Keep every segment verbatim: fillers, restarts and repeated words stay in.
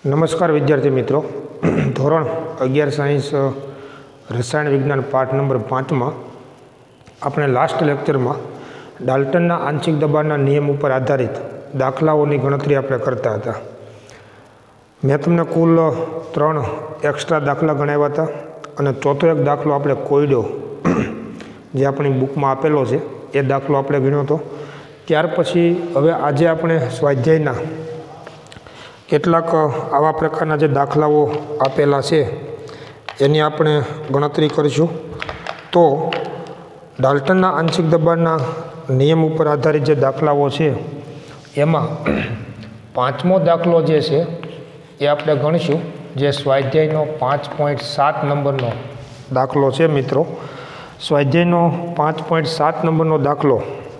નમસ્કાર વિદ્યાર્થી મિત્રો, ધોરણ અગિયાર સાયન્સ રસાયણ વિજ્ઞાન પાઠ નંબર પાંચમાં આપણે લાસ્ટ લેક્ચરમાં ડાલ્ટનના આંશિક દબાણના નિયમ ઉપર આધારિત દાખલાઓની ગણતરી આપણે કરતા હતા. મેં તમને કુલ ત્રણ એક્સ્ટ્રા દાખલા ગણાવ્યા હતા અને ચોથો એક દાખલો આપણે કોયડો જે આપણી બુકમાં આપેલો છે એ દાખલો આપણે ગણ્યો હતો. ત્યાર પછી હવે આજે આપણે સ્વાધ્યાયના કેટલાક આવા પ્રકારના જે દાખલાઓ આપેલા છે એની આપણે ગણતરી કરીશું. તો ડાલ્ટનના આંશિક દબાણના નિયમ ઉપર આધારિત જે દાખલાઓ છે એમાં પાંચમો દાખલો જે છે એ આપણે ગણીશું, જે સ્વાધ્યાયનો પાંચ પોઈન્ટ સાત નંબરનો દાખલો છે. મિત્રો, સ્વાધ્યાયનો પાંચ પોઈન્ટ સાત નંબરનો દાખલો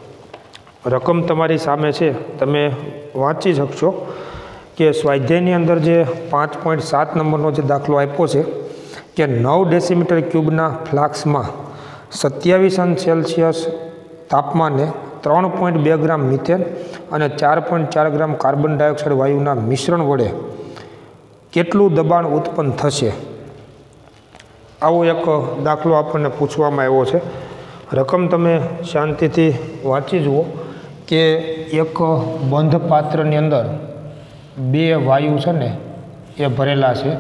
રકમ તમારી સામે છે, તમે વાંચી શકશો કે સ્વાધ્યાયની અંદર જે પાંચ પોઈન્ટ સાત નંબરનો જે દાખલો આપ્યો છે કે નવ ડેસીમીટર ક્યુબના ફ્લાસ્કમાં સત્યાવીસ અંશ સેલ્સિયસ તાપમાને ત્રણ પોઈન્ટ બે ગ્રામ મિથેન અને ચાર પોઈન્ટ ચાર ગ્રામ કાર્બન ડાયોક્સાઇડ વાયુના મિશ્રણ વડે કેટલું દબાણ ઉત્પન્ન થશે, આવો એક દાખલો આપણને પૂછવામાં આવ્યો છે. રકમ તમે શાંતિથી વાંચી જુઓ કે એક બંધ પાત્રની અંદર બે વાયુ છે ને એ ભરેલા છે.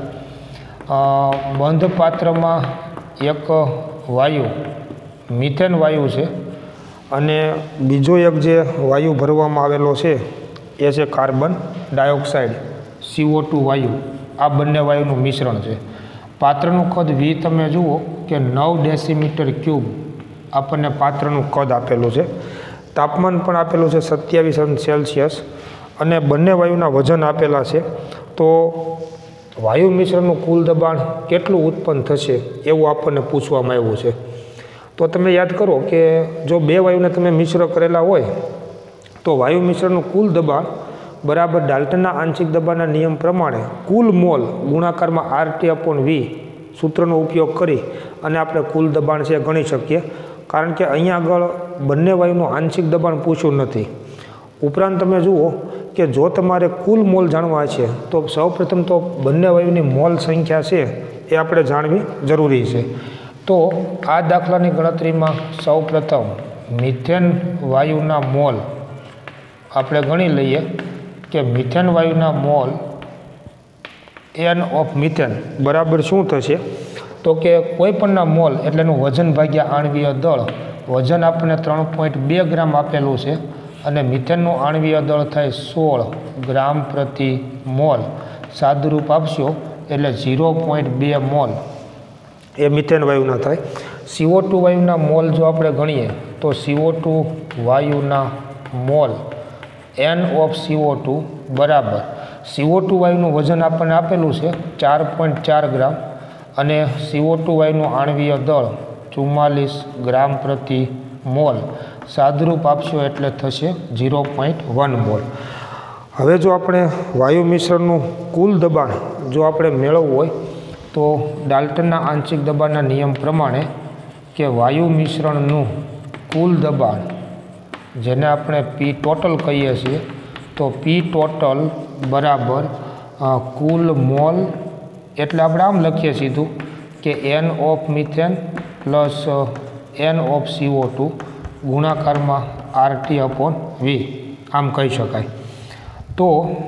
બંધ પાત્રમાં એક વાયુ મિથેન વાયુ છે અને બીજો એક જે વાયુ ભરવામાં આવેલો છે એ છે કાર્બન ડાયોક્સાઇડ સીઓ ટુ વાયુ. આ બંને વાયુનું મિશ્રણ છે. પાત્રનું કદ વી તમે જુઓ કે નવ ડેસીમીટર ક્યુબ આપણને પાત્રનું કદ આપેલું છે. તાપમાન પણ આપેલું છે સત્યાવીસ અંશ સેલ્સિયસ અને બંને વાયુના વજન આપેલા છે. તો વાયુ મિશ્રણનું કુલ દબાણ કેટલું ઉત્પન્ન થશે એવું આપણને પૂછવામાં આવ્યું છે. તો તમે યાદ કરો કે જો બે વાયુને તમે મિશ્ર કરેલા હોય તો વાયુ મિશ્રણનું કુલ દબાણ બરાબર ડાલ્ટનના આંશિક દબાણના નિયમ પ્રમાણે કુલ મોલ ગુણાકારમાં આર ટી અપોન વી સૂત્રનો ઉપયોગ કરી અને આપણે કુલ દબાણ છે ગણી શકીએ. કારણ કે અહીંયા આગળ બંને વાયુનું આંશિક દબાણ પૂછ્યું નથી. ઉપરાંત તમે જુઓ કે જો તમારે કુલ મોલ જાણવા છે તો સૌપ્રથમ તો બંને વાયુની મોલ સંખ્યા છે એ આપણે જાણવી જરૂરી છે. તો આ દાખલાની ગણતરીમાં સૌપ્રથમ મિથેન વાયુના મોલ આપણે ગણી લઈએ કે મિથેન વાયુના મોલ એન ઓફ મિથેન બરાબર શું થશે, તો કે કોઈપણના મોલ એટલે એનું વજન ભાગ્યા આણ્વીય દળ. વજન આપણને ત્રણ પોઈન્ટ બે ગ્રામ આપેલું છે અને મિથેનનું આણ્વીય દળ થાય સોળ ગ્રામ પ્રતિ મોલ. સાદુરૂપ આપશો એટલે ઝીરો પોઈન્ટ બે મોલ એ મિથેન વાયુના થાય. સીઓ ટુ વાયુના મોલ જો આપણે ગણીએ તો સીઓ ટુ વાયુના mole N of CO two બરાબર સીઓ ટુ વાયુનું વજન આપણને આપેલું છે ચાર પોઈન્ટ ચાર ગ્રામ અને સીઓ ટુ વાયુનું આણ્વીય દળ ચુમ્માલીસ ગ્રામ પ્રતિ મોલ. સાદુરૂપ આપશો એટલે થશે ઝીરો પોઈન્ટ વન મોલ. હવે જો આપણે વાયુ મિશ્રણનું કુલ દબાણ જો આપણે મેળવવું હોય તો ડાલ્ટનના આંશિક દબાણના નિયમ પ્રમાણે કે વાયુ મિશ્રણનું કુલ દબાણ જેને આપણે પી ટોટલ કહીએ છીએ તો પી ટોટલ બરાબર કુલ મોલ એટલે આપણે આમ લખીએ સીધું કે N of methane plus N of CO two ગુણાકારમાં આર ટી અપોન વી આમ કહી શકાય. તો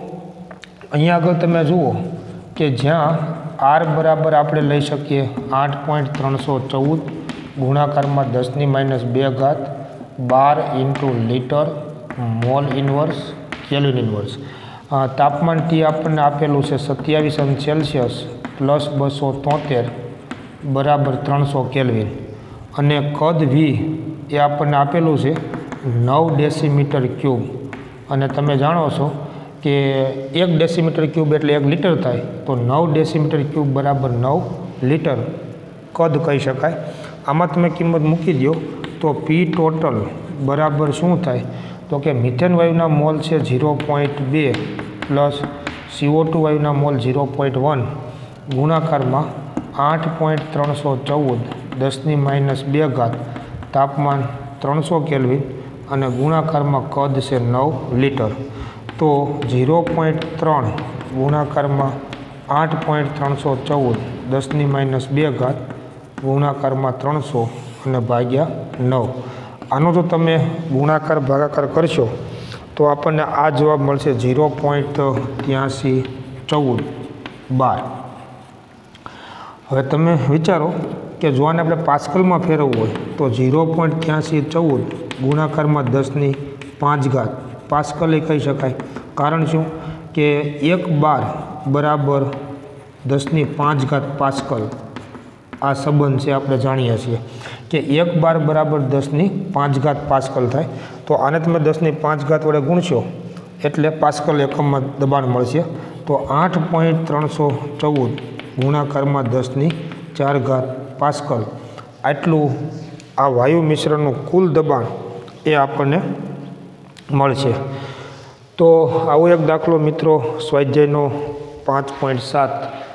અહીંયા આગળ તમે જુઓ કે જ્યાં આર બરાબર આપણે લઈ શકીએ આઠ પોઈન્ટ ત્રણસો ચૌદ ગુણાકારમાં દસની માઇનસ બે ઘાત bar into litre mole inverse kelvin inverse. તાપમાન ટી આપણને આપેલું છે સત્યાવીસ અંશ સેલ્સિયસ પ્લસ બસો તોતેર બરાબર ત્રણસો કેલ્વિન અને કદ વી એ આપણને આપેલું છે નવ ડેસીમીટર ક્યુબ અને તમે જાણો છો કે એક ડેસીમીટર ક્યુબ એટલે એક લીટર થાય. તો નવ ડેસીમીટર ક્યુબ બરાબર નવ લીટર કદ કહી શકાય. આમાં તમે કિંમત મૂકી દો તો પી ટોટલ બરાબર શું થાય, તો કે મિથેન વાયુના મોલ છે ઝીરો પોઈન્ટ બે પ્લસ સીઓ ટુ વાયુના મોલ ઝીરો પોઈન્ટ વન ગુણાકારમાં આઠ પોઈન્ટ ત્રણસો ચૌદ દસની માઇનસ બે ઘાત તાપમાન ત્રણસો કેલ્વિન અને ગુણાકારમાં કદ છે નવ લીટર. તો ઝીરો પોઈન્ટ ત્રણ ગુણાકારમાં આઠ પોઈન્ટ ત્રણસો ચૌદ દસની માઇનસ બે ઘાત ગુણાકારમાં ત્રણસો અને ભાગ્યા નવ. આનો જો તમે ગુણાકાર ભાગાકાર કરશો તો આપણને આ જવાબ મળશે ઝીરો પોઈન્ટ ત્યાંસી ચૌદ બાર. હવે તમે વિચારો કે જો આને આપણે પાસ્કલમાં ફેરવવું હોય તો ઝીરો પોઈન્ટ ત્યાંસી ચૌદ ગુણાકારમાં દસની પાંચ ઘાત પાસ્કલ એ કહી શકાય. કારણ શું કે એક બાર બરાબર દસની પાંચ ઘાત પાસ્કલ. આ સંબંધ છે, આપણે જાણીએ છીએ કે એક બાર બરાબર દસની પાંચ ઘાત પાસ્કલ થાય. તો આને તમે દસની પાંચ ઘાત વડે ગુણશો એટલે પાસ્કલ એકમમાં દબાણ મળશે. તો આઠ પોઈન્ટ ત્રણસો ચૌદ ગુણાકારમાં દસની ચાર ઘાત પાસ્કલ આટલું આ વાયુ મિશ્રણનું કુલ દબાણ એ આપણને મળશે. તો આવો એક દાખલો મિત્રો સ્વાધ્યાયનો પાંચ પોઈન્ટ સાત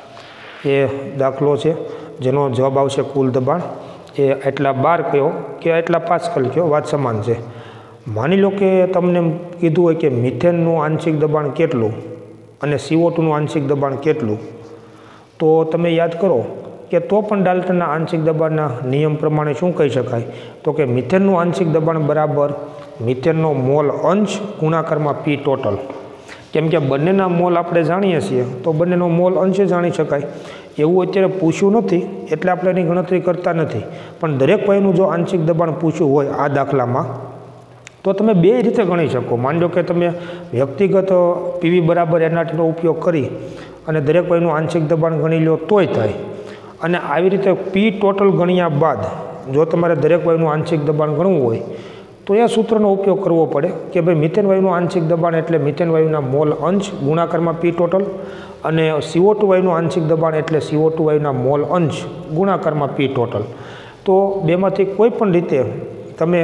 એ દાખલો છે જેનો જવાબ આવશે કુલ દબાણ એ એટલા બાર કયો કે એટલા પાસ્કલ કયો, વાત સમાન છે. માની લો કે તમને કીધું હોય કે મિથેનનું આંશિક દબાણ કેટલું અને સીઓ ટુનું આંશિક દબાણ કેટલું, તો તમે યાદ કરો કે તો પણ ડાલ્ટનના આંશિક દબાણના નિયમ પ્રમાણે શું કહી શકાય તો કે મિથેનનું આંશિક દબાણ બરાબર મિથેનનો મોલ અંશ ગુણાકારમાં પી ટોટલ. કેમ કે બંનેના મોલ આપણે જાણીએ છીએ તો બંનેનો મોલ અંશે જાણી શકાય. એવું અત્યારે પૂછ્યું નથી એટલે આપણે એની ગણતરી કરતા નથી. પણ દરેક વાયુનું જો આંશિક દબાણ પૂછ્યું હોય આ દાખલામાં તો તમે બે રીતે ગણી શકો. માની લો કે તમે વ્યક્તિગત પીવી બરાબર એનઆરટીનો ઉપયોગ કરી અને દરેક વાયુનું આંશિક દબાણ ગણી લો તોય થાય. અને આવી રીતે પી ટોટલ ગણ્યા બાદ જો તમારે દરેક વાયુનું આંશિક દબાણ ગણવું હોય તો એ સૂત્રનો ઉપયોગ કરવો પડે કે ભાઈ મિથેન વાયુનું આંશિક દબાણ એટલે મિથેન વાયુના મોલ અંશ ગુણાકારમાં પી ટોટલ અને સીઓ ટુ વાયુનું આંશિક દબાણ એટલે સીઓ ટુ વાયુના મોલ અંશ ગુણાકારમાં પી ટોટલ. તો બેમાંથી કોઈ પણ રીતે તમે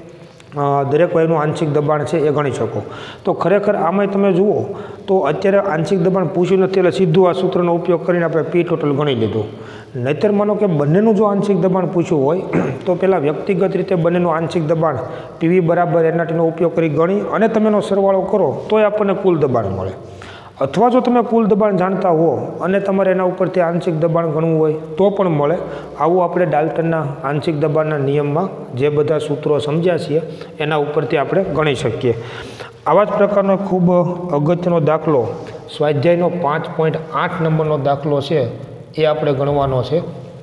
દરેક વાયુનું આંશિક દબાણ છે એ ગણી શકો. તો ખરેખર આમાંય તમે જુઓ તો અત્યારે આંશિક દબાણ પૂછ્યું નથી એટલે સીધું આ સૂત્રનો ઉપયોગ કરીને આપણે પી ટોટલ ગણી લીધું. નહીંતર માનો કે બંનેનું જો આંશિક દબાણ પૂછ્યું હોય તો પહેલાં વ્યક્તિગત રીતે બંનેનું આંશિક દબાણ પીવી બરાબર એનઆરટીનો ઉપયોગ કરી ગણી અને તમે એનો સરવાળો કરો તોય આપણને કુલ દબાણ મળે. અથવા જો તમે કુલ દબાણ જાણતા હો અને તમારે એના ઉપરથી આંશિક દબાણ ગણવું હોય તો પણ મળે. આવું આપણે ડાલ્ટનના આંશિક દબાણના નિયમમાં જે બધા સૂત્રો સમજ્યા છીએ એના ઉપરથી આપણે ગણી શકીએ. આવા જ પ્રકારનો ખૂબ અગત્યનો દાખલો સ્વાધ્યાયનો પાંચ પોઈન્ટ આઠ નંબરનો દાખલો છે એ આપણે ગણવાનો છે.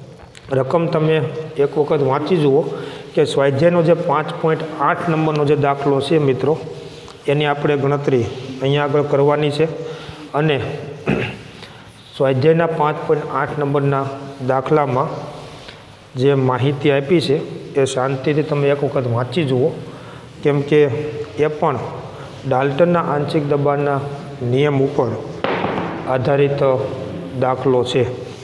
રકમ તમે એક વખત વાંચી જુઓ કે સ્વાધ્યાયનો જે પાંચ પોઈન્ટ આઠ નંબરનો જે દાખલો છે મિત્રો એની આપણે ગણતરી અહીંયા આગળ કરવાની છે. અને સ્વાધ્યાયના પાંચ પોઈન્ટ આઠ નંબરના દાખલામાં જે માહિતી આપી છે એ શાંતિથી તમે એક વખત વાંચી જુઓ કેમ કે એ પણ ડાલ્ટનના આંશિક દબાણના નિયમ ઉપર આધારિત દાખલો છે.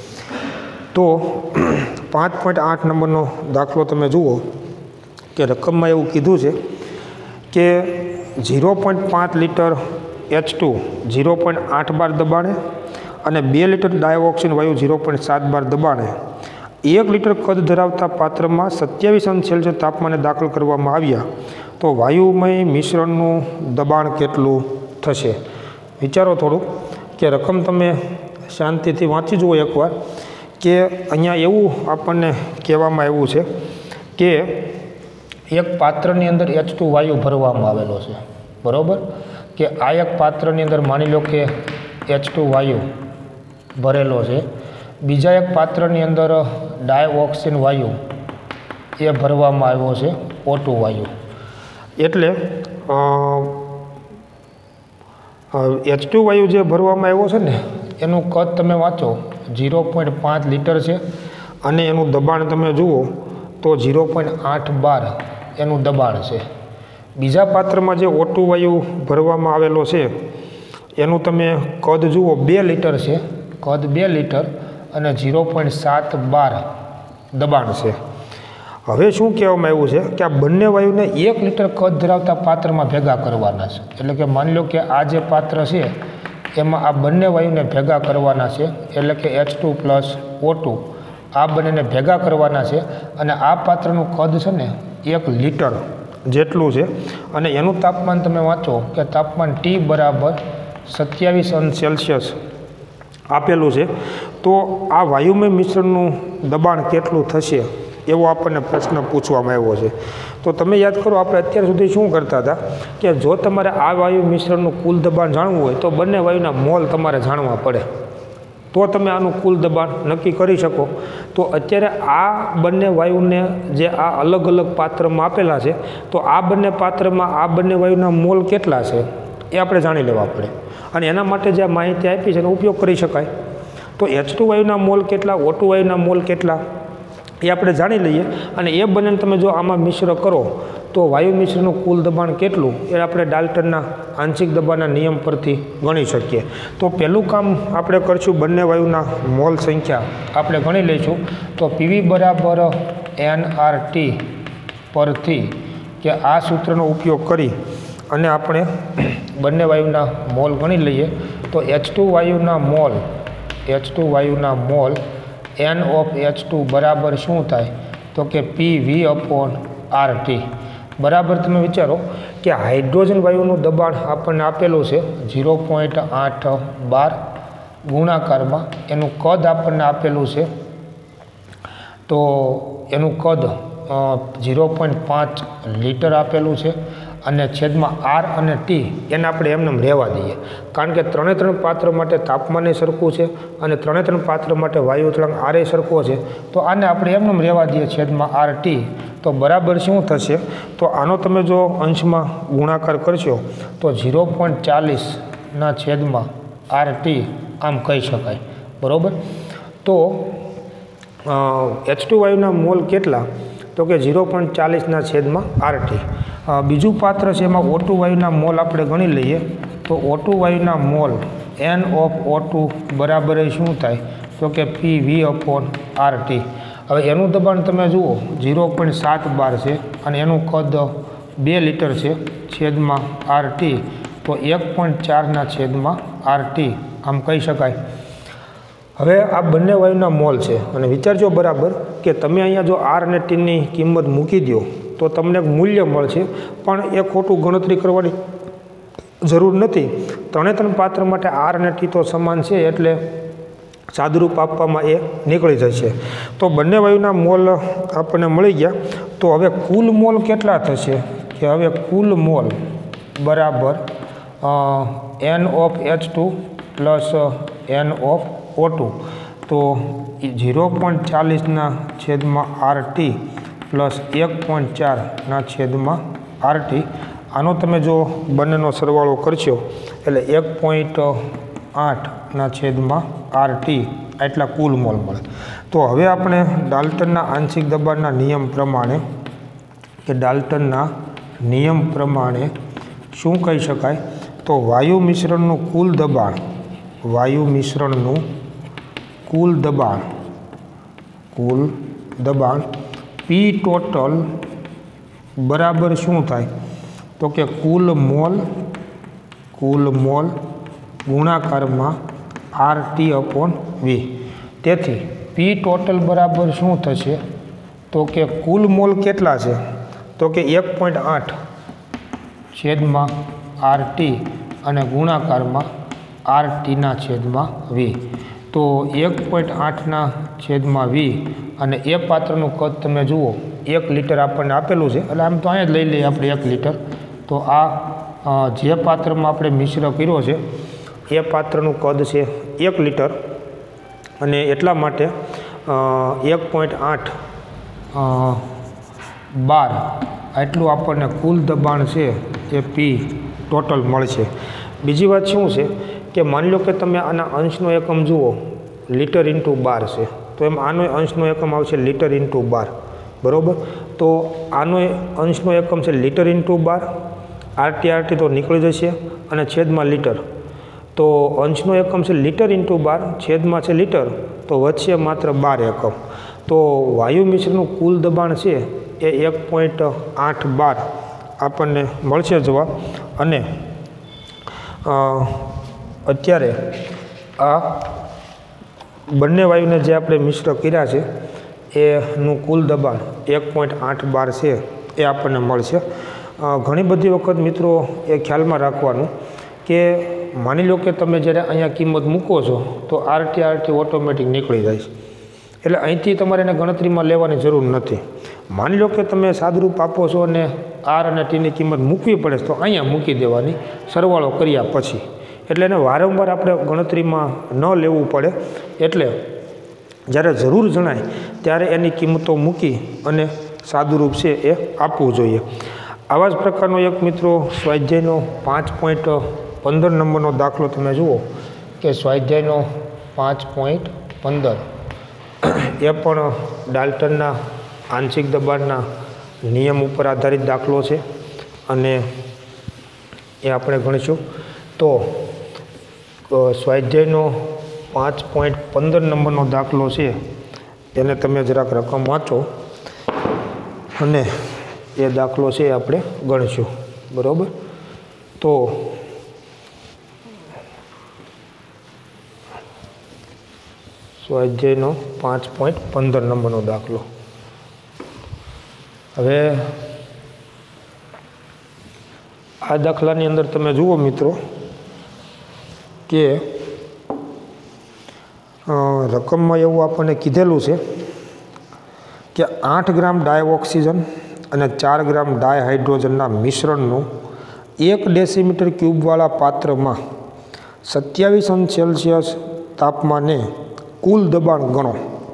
તો પાંચ પોઈન્ટ આઠ નંબરનો દાખલો તમે જુઓ કે રકમમાં એવું કીધું છે કે ઝીરો પોઈન્ટ પાંચ litre H two zero point આઠ બાર દબાણે અને બે લીટર ડાયોક્સિન વાયુ ઝીરો પોઈન્ટ સાત બાર દબાણે એક લીટર કદ ધરાવતા પાત્રમાં સત્યાવીસ અંશ સેલ્સિયસ તાપમાને દાખલ કરવામાં આવ્યા તો વાયુમય મિશ્રણનું દબાણ કેટલું થશે. વિચારો થોડુંક કે રકમ તમે શાંતિથી વાંચી જુઓ એકવાર કે અહીંયા એવું આપણને કહેવામાં આવ્યું છે કે એક પાત્રની અંદર એચ ટુ વાયુ ભરવામાં આવેલો છે, બરાબર? કે આ એક પાત્રની અંદર માની લો કે એચ ટુ વાયુ ભરેલો છે. બીજા એક પાત્રની અંદર ડાયોક્સિન વાયુ એ ભરવામાં આવ્યો છે ઓ ટુ વાયુ. એટલે એચ ટુ વાયુ જે ભરવામાં આવ્યો છે ને એનું કદ તમે વાંચો ઝીરો પોઈન્ટ પાંચ લીટર છે અને એનું દબાણ તમે જુઓ તો ઝીરો પોઈન્ટ આઠ બાર એનું દબાણ છે. બીજા પાત્રમાં જે ઓ ટુ વાયુ ભરવામાં આવેલો છે એનું તમે કદ જુઓ બે લીટર છે, કદ બે લીટર અને ઝીરો પોઈન્ટ સાત બાર દબાણ છે. હવે શું કહેવામાં આવ્યું છે કે આ બંને વાયુને એક લીટર કદ ધરાવતા પાત્રમાં ભેગા કરવાના છે. એટલે કે માની લો કે આ જે પાત્ર છે એમાં આ બંને વાયુને ભેગા કરવાના છે એટલે કે H two plus O two આ બંનેને ભેગા કરવાના છે અને આ પાત્રનું કદ છે ને એક લીટર જેટલું છે અને એનું તાપમાન તમે વાંચો કે તાપમાન ટી બરાબર સત્યાવીસ અંશ સેલ્સિયસ આપેલું છે. તો આ વાયુમય મિશ્રણનું દબાણ કેટલું થશે એવો આપણને પ્રશ્ન પૂછવામાં આવ્યો છે. તો તમે યાદ કરો, આપણે અત્યાર સુધી શું કરતા હતા કે જો તમારે આ વાયુ મિશ્રણનું કુલ દબાણ જાણવું હોય તો બંને વાયુના મોલ તમારે જાણવા પડે, તો તમે આનું કુલ દબાણ નક્કી કરી શકો. તો અત્યારે આ બંને વાયુને જે આ અલગ અલગ પાત્રમાં આપેલા છે, તો આ બંને પાત્રમાં આ બંને વાયુના મોલ કેટલા છે એ આપણે જાણી લેવા પડે, અને એના માટે જે માહિતી આપી છે એનો ઉપયોગ કરી શકાય. તો એચ ટુ વાયુના મોલ કેટલા, ઓ ટુ વાયુના મોલ કેટલા એ આપણે જાણી લઈએ, અને એ બંનેને તમે જો આમાં મિશ્ર કરો તો વાયુ મિશ્રનું કુલ દબાણ કેટલું એ આપણે ડાલ્ટનના આંશિક દબાણના નિયમ પરથી ગણી શકીએ. તો પહેલું કામ આપણે કરશું, બંને વાયુના મોલ સંખ્યા આપણે ગણી લઈશું. તો પીવી બરાબર એન આર ટી પરથી કે આ સૂત્રનો ઉપયોગ કરી અને આપણે બંને વાયુના મોલ ગણી લઈએ. તો એચ ટુ વાયુના મોલ એચ ટુ વાયુના mole N of H two બરાબર શું થાય તો કે P V upon R T. બરાબર તમે વિચારો કે હાઇડ્રોજન વાયુનું દબાણ આપણને આપેલું છે ઝીરો પોઈન્ટ આઠ બાર ગુણાકારમાં એનું કદ આપણને આપેલું છે, તો એનું કદ ઝીરો પોઈન્ટ પાંચ લીટર આપેલું છે, અને છેદમાં આર અને ટી એને આપણે એમને રહેવા દઈએ, કારણ કે ત્રણે ત્રણ પાત્ર માટે તાપમાને સરખું છે અને ત્રણે ત્રણ પાત્ર માટે વાયુ અચળાંક આરે સરખો છે. તો આને આપણે એમને રહેવા દઈએ છેદમાં આર ટી. તો બરાબર શું થશે, તો આનો તમે જો અંશમાં ગુણાકાર કરશો તો ઝીરો પોઈન્ટ ચાલીસના છેદમાં આર ટી આમ કહી શકાય. બરાબર. તો એચ ટુ વાયુના મોલ કેટલા તો કે ઝીરો પોઈન્ટ ચાલીસના છેદમાં આર ટી. બીજું પાત્ર છે એમાં ઓ ટુ વાયુના મોલ આપણે ગણી લઈએ. તો ઓ ટુ વાયુના mole N of O two બરાબર શું થાય તો કે P V upon R T. હવે એનું દબાણ તમે જુઓ ઝીરો પોઈન્ટ સાત બાર છે અને એનું કદ બે લીટર છે છેદમાં આર ટી, તો એક પોઈન્ટ ચારના છેદમાં આર ટી આમ કહી શકાય. હવે આ બંને વાયુના મોલ છે, અને વિચારજો બરાબર કે તમે અહીંયા જો આર અને ટીની કિંમત મૂકી દો તો તમને એક મૂલ્ય મળશે, પણ એ ખોટું ગણતરી કરવાની જરૂર નથી. ત્રણે ત્રણ પાત્ર માટે આર અને ટી તો સમાન છે, એટલે સાદુરૂપ આપવામાં એ નીકળી જશે. તો બંને વાયુના મોલ આપણને મળી ગયા. તો હવે કુલ મોલ કેટલા થશે કે હવે કુલ મોલ બરાબર N of H two plus N of O two. તો ઝીરો પોઈન્ટ ચાલીસના છેદમાં આર ટી પ્લસ એક પોઈન્ટ ચારના છેદમાં આર ટી. આનો તમે જો બંનેનો સરવાળો કરશો એટલે એક પોઈન્ટ આઠના છેદમાં આર ટી એટલા કુલ મોલ મળે. તો હવે આપણે ડાલ્ટનના આંશિક દબાણના નિયમ પ્રમાણે કે ડાલ્ટનના નિયમ પ્રમાણે શું કહી શકાય, તો વાયુ મિશ્રણનું કુલ દબાણ વાયુ મિશ્રણનું કુલ દબાણ કુલ દબાણ પી ટોટલ બરાબર શું થાય તો કે કુલ મોલ કુલ મોલ ગુણાકારમાં આર ટી અપોન વી. તેથી પી ટોટલ બરાબર શું થશે તો કે કુલ મોલ કેટલા છે તો કે એક પોઈન્ટ આઠ છેદમાં આર ટી અને ગુણાકારમાં આર ટીના છેદમાં વી. તો એક પોઈન્ટ આઠના છેદમાં વી, અને એ પાત્રનું કદ તમે જુઓ એક લીટર આપણને આપેલું છે, એટલે આમ તો અહીંયા જ લઈ લઈએ આપણે એક લીટર. તો આ જે પાત્રમાં આપણે મિશ્ર કર્યો છે એ પાત્રનું કદ છે એક લીટર, અને એટલા માટે એક પોઈન્ટ આઠ બાર આટલું આપણને કુલ દબાણ છે એ પી ટોટલ મળશે. બીજી વાત શું છે કે માની લો કે તમે આના અંશનો એકમ જુઓ લીટર ઇન્ટુ બાર છે, તો એમ આનો અંશનો એકમ આવશે લીટર ઇન્ટુ બાર. બરાબર. તો આનો અંશનો એકમ છે litre into bar, R T R T તો નીકળી જશે, અને છેદમાં લીટર. તો અંશનો એકમ છે લીટર ઇન્ટુ બાર, છેદમાં છે લીટર, તો વધશે માત્ર બાર એકમ. તો વાયુ મિશ્રનું કુલ દબાણ છે એ એક પોઈન્ટ આઠ બાર આપણને મળશે જવાબ. અને અત્યારે આ બંને વાયુને જે આપણે મિશ્ર કર્યા છે એનું કુલ દબાણ એક પોઈન્ટ આઠ બાર છે એ આપણને મળશે. ઘણી બધી વખત મિત્રો એ ખ્યાલમાં રાખવાનું કે માની લો કે તમે જ્યારે અહીંયા કિંમત મૂકો છો તો R T R T automatic નીકળી જાય છે, એટલે અહીંથી તમારે એને ગણતરીમાં લેવાની જરૂર નથી. માની લો કે તમે સાદુરૂપ આપો છો અને આર અને ટીની કિંમત મૂકવી પડે તો અહીંયા મૂકી દેવાની સરવાળો કર્યા પછી, એટલે એને વારંવાર આપણે ગણતરીમાં ન લેવું પડે. એટલે જ્યારે જરૂર જણાય ત્યારે એની કિંમતો મૂકી અને સાદુરૂપ છે એ આપવું જોઈએ. આવા જ પ્રકારનો એક મિત્રો સ્વાધ્યાયનો પાંચ પોઈન્ટ પંદર નંબરનો દાખલો તમે જુઓ કે સ્વાધ્યાયનો પાંચ પોઈન્ટ પંદર એ પણ ડાલ્ટનના આંશિક દબાણના નિયમ ઉપર આધારિત દાખલો છે અને એ આપણે ગણીશું. તો સ્વાધ્યાયનો પાંચ પોઈન્ટ પંદર નંબરનો દાખલો છે એને તમે જરાક રકમ વાંચો અને એ દાખલો છે એ આપણે ગણીશું. બરાબર, તો સ્વાધ્યાયનો પાંચ પોઈન્ટ પંદર નંબરનો દાખલો. હવે આ દાખલાની અંદર તમે જુઓ મિત્રો કે રકમમાં એવું આપણને કીધેલું છે કે આઠ ગ્રામ ડાય ઓક્સિજન અને ચાર ગ્રામ ડાય હાઇડ્રોજનના મિશ્રણનું એક ડેસીમીટર ક્યુબવાળા પાત્રમાં સત્યાવીસ અંશ સેલ્સિયસ તાપમાને કુલ દબાણ ગણો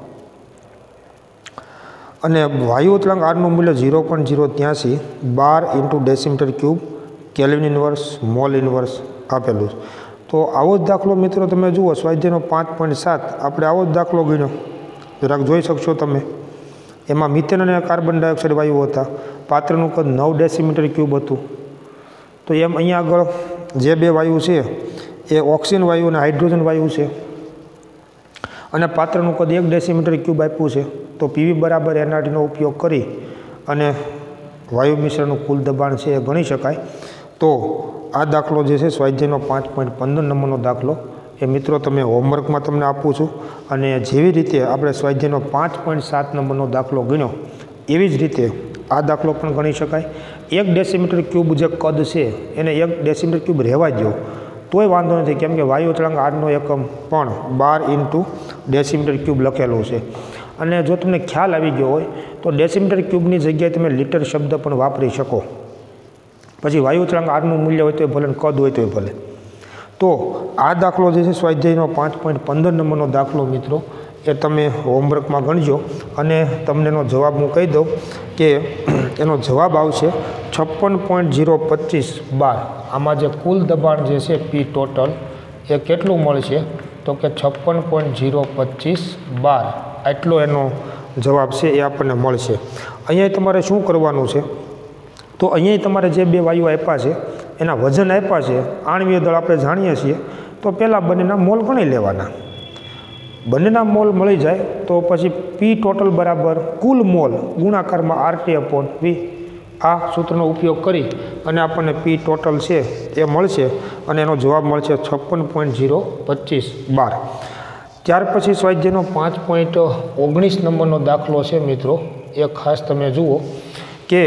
અને વાયુ અચળાંક આરનું મૂલ્ય ઝીરો પોઈન્ટ ઝીરો ત્યાંસી bar into decimetre cube kelvin inverse mole inverse આપેલું છે. તો આવો જ દાખલો મિત્રો તમે જુઓ સ્વાધ્યાયનો પાંચ પોઈન્ટ સાત આપણે આવો જ દાખલો ગણ્યો, જરાક જોઈ શકશો તમે. એમાં મિથેન અને કાર્બન ડાયોક્સાઇડ વાયુ હતા, પાત્રનું કદ નવ ડેસીમીટર ક્યુબ હતું. તો એમ અહીંયા આગળ જે બે વાયુ છે એ ઓક્સિજન વાયુ અને હાઇડ્રોજન વાયુ છે અને પાત્રનું કદ એક ડેસીમીટર ક્યુબ આપ્યું છે. તો પીવી બરાબર એનઆરટીનો ઉપયોગ કરી અને વાયુ મિશ્રણનું કુલ દબાણ છે એ ગણી શકાય. તો આ દાખલો જે છે સ્વાધ્યાયનો પાંચ પોઈન્ટ પંદર નંબરનો દાખલો એ મિત્રો તમે હોમવર્કમાં તમને આપું છું. અને જેવી રીતે આપણે સ્વાધ્યાયનો પાંચ પોઈન્ટ સાત નંબરનો દાખલો ગણ્યો એવી જ રીતે આ દાખલો પણ ગણી શકાય. એક ડેસીમીટર ક્યુબ જે કદ છે એને એક ડેસીમીટર ક્યુબ રહેવા દો તોય વાંધો નથી, કેમ કે વાયુ અચળાંક આરનો એકમ પણ બાર ઇન્ટુ ડેસીમીટર ક્યુબ લખેલું છે. અને જો તમને ખ્યાલ આવી ગયો હોય તો ડેસીમીટર ક્યુબની જગ્યાએ તમે લીટર શબ્દ પણ વાપરી શકો. પછી વાયુ અચળાંક આરનું મૂલ્ય હોય તો ભલે, કદ હોય તો ભલે. તો આ દાખલો જે છે સ્વાધ્યાયનો પાંચ પોઈન્ટ પંદર નંબરનો દાખલો મિત્રો એ તમે હોમવર્કમાં ગણજો અને તમને એનો જવાબ હું કહી દઉં કે એનો જવાબ આવશે છપ્પન પોઈન્ટ ઝીરો પચીસ બાર. આમાં જે કુલ દબાણ જે છે પી ટોટલ એ કેટલું મળશે તો કે છપ્પન પોઈન્ટ ઝીરો પચીસ બાર આટલો એનો જવાબ છે એ આપણને મળશે. અહીંયા તમારે શું કરવાનું છે તો અહીંયા તમારે જે બે વાયુ આપ્યા છે એના વજન આપ્યા છે, આણ્વીય દળ આપણે જાણીએ છીએ, તો પહેલાં બંનેના મોલ ગણી લેવાના. બંનેના મોલ મળી જાય તો પછી પી ટોટલ બરાબર કુલ મોલ ગુણાકારમાં આરટી અપોન વી આ સૂત્રનો ઉપયોગ કરી અને આપણને પી ટોટલ છે એ મળશે અને એનો જવાબ મળશે છપ્પન પોઈન્ટ ઝીરો પચીસ બાર. ત્યાર પછી સ્વાધ્યાયનો પાંચ પોઈન્ટ ઓગણીસ નંબરનો દાખલો છે મિત્રો એ ખાસ તમે જુઓ કે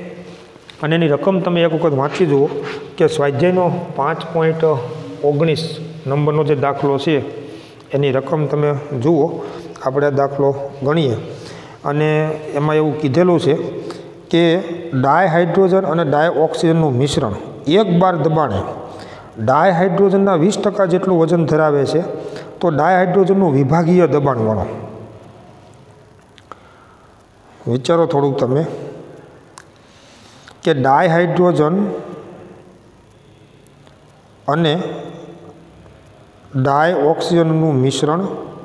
અને એની રકમ તમે એક વખત વાંચી જુઓ કે સ્વાધ્યાયનો પાંચ પોઈન્ટ ઓગણીસ નંબરનો જે દાખલો છે એની રકમ તમે જુઓ. આપણે દાખલો ગણીએ અને એમાં એવું કીધેલું છે કે ડાય હાઇડ્રોજન અને ડાય ઓક્સિજનનું મિશ્રણ એક બાર દબાણે ડાય હાઇડ્રોજનના વીસ ટકા જેટલું વજન ધરાવે છે, તો ડાય હાઇડ્રોજનનું વિભાગીય દબાણ ગણો. વિચારો થોડુંક તમે કે ડાય હાઇડ્રોજન અને ડાય ઓક્સિજનનું મિશ્રણ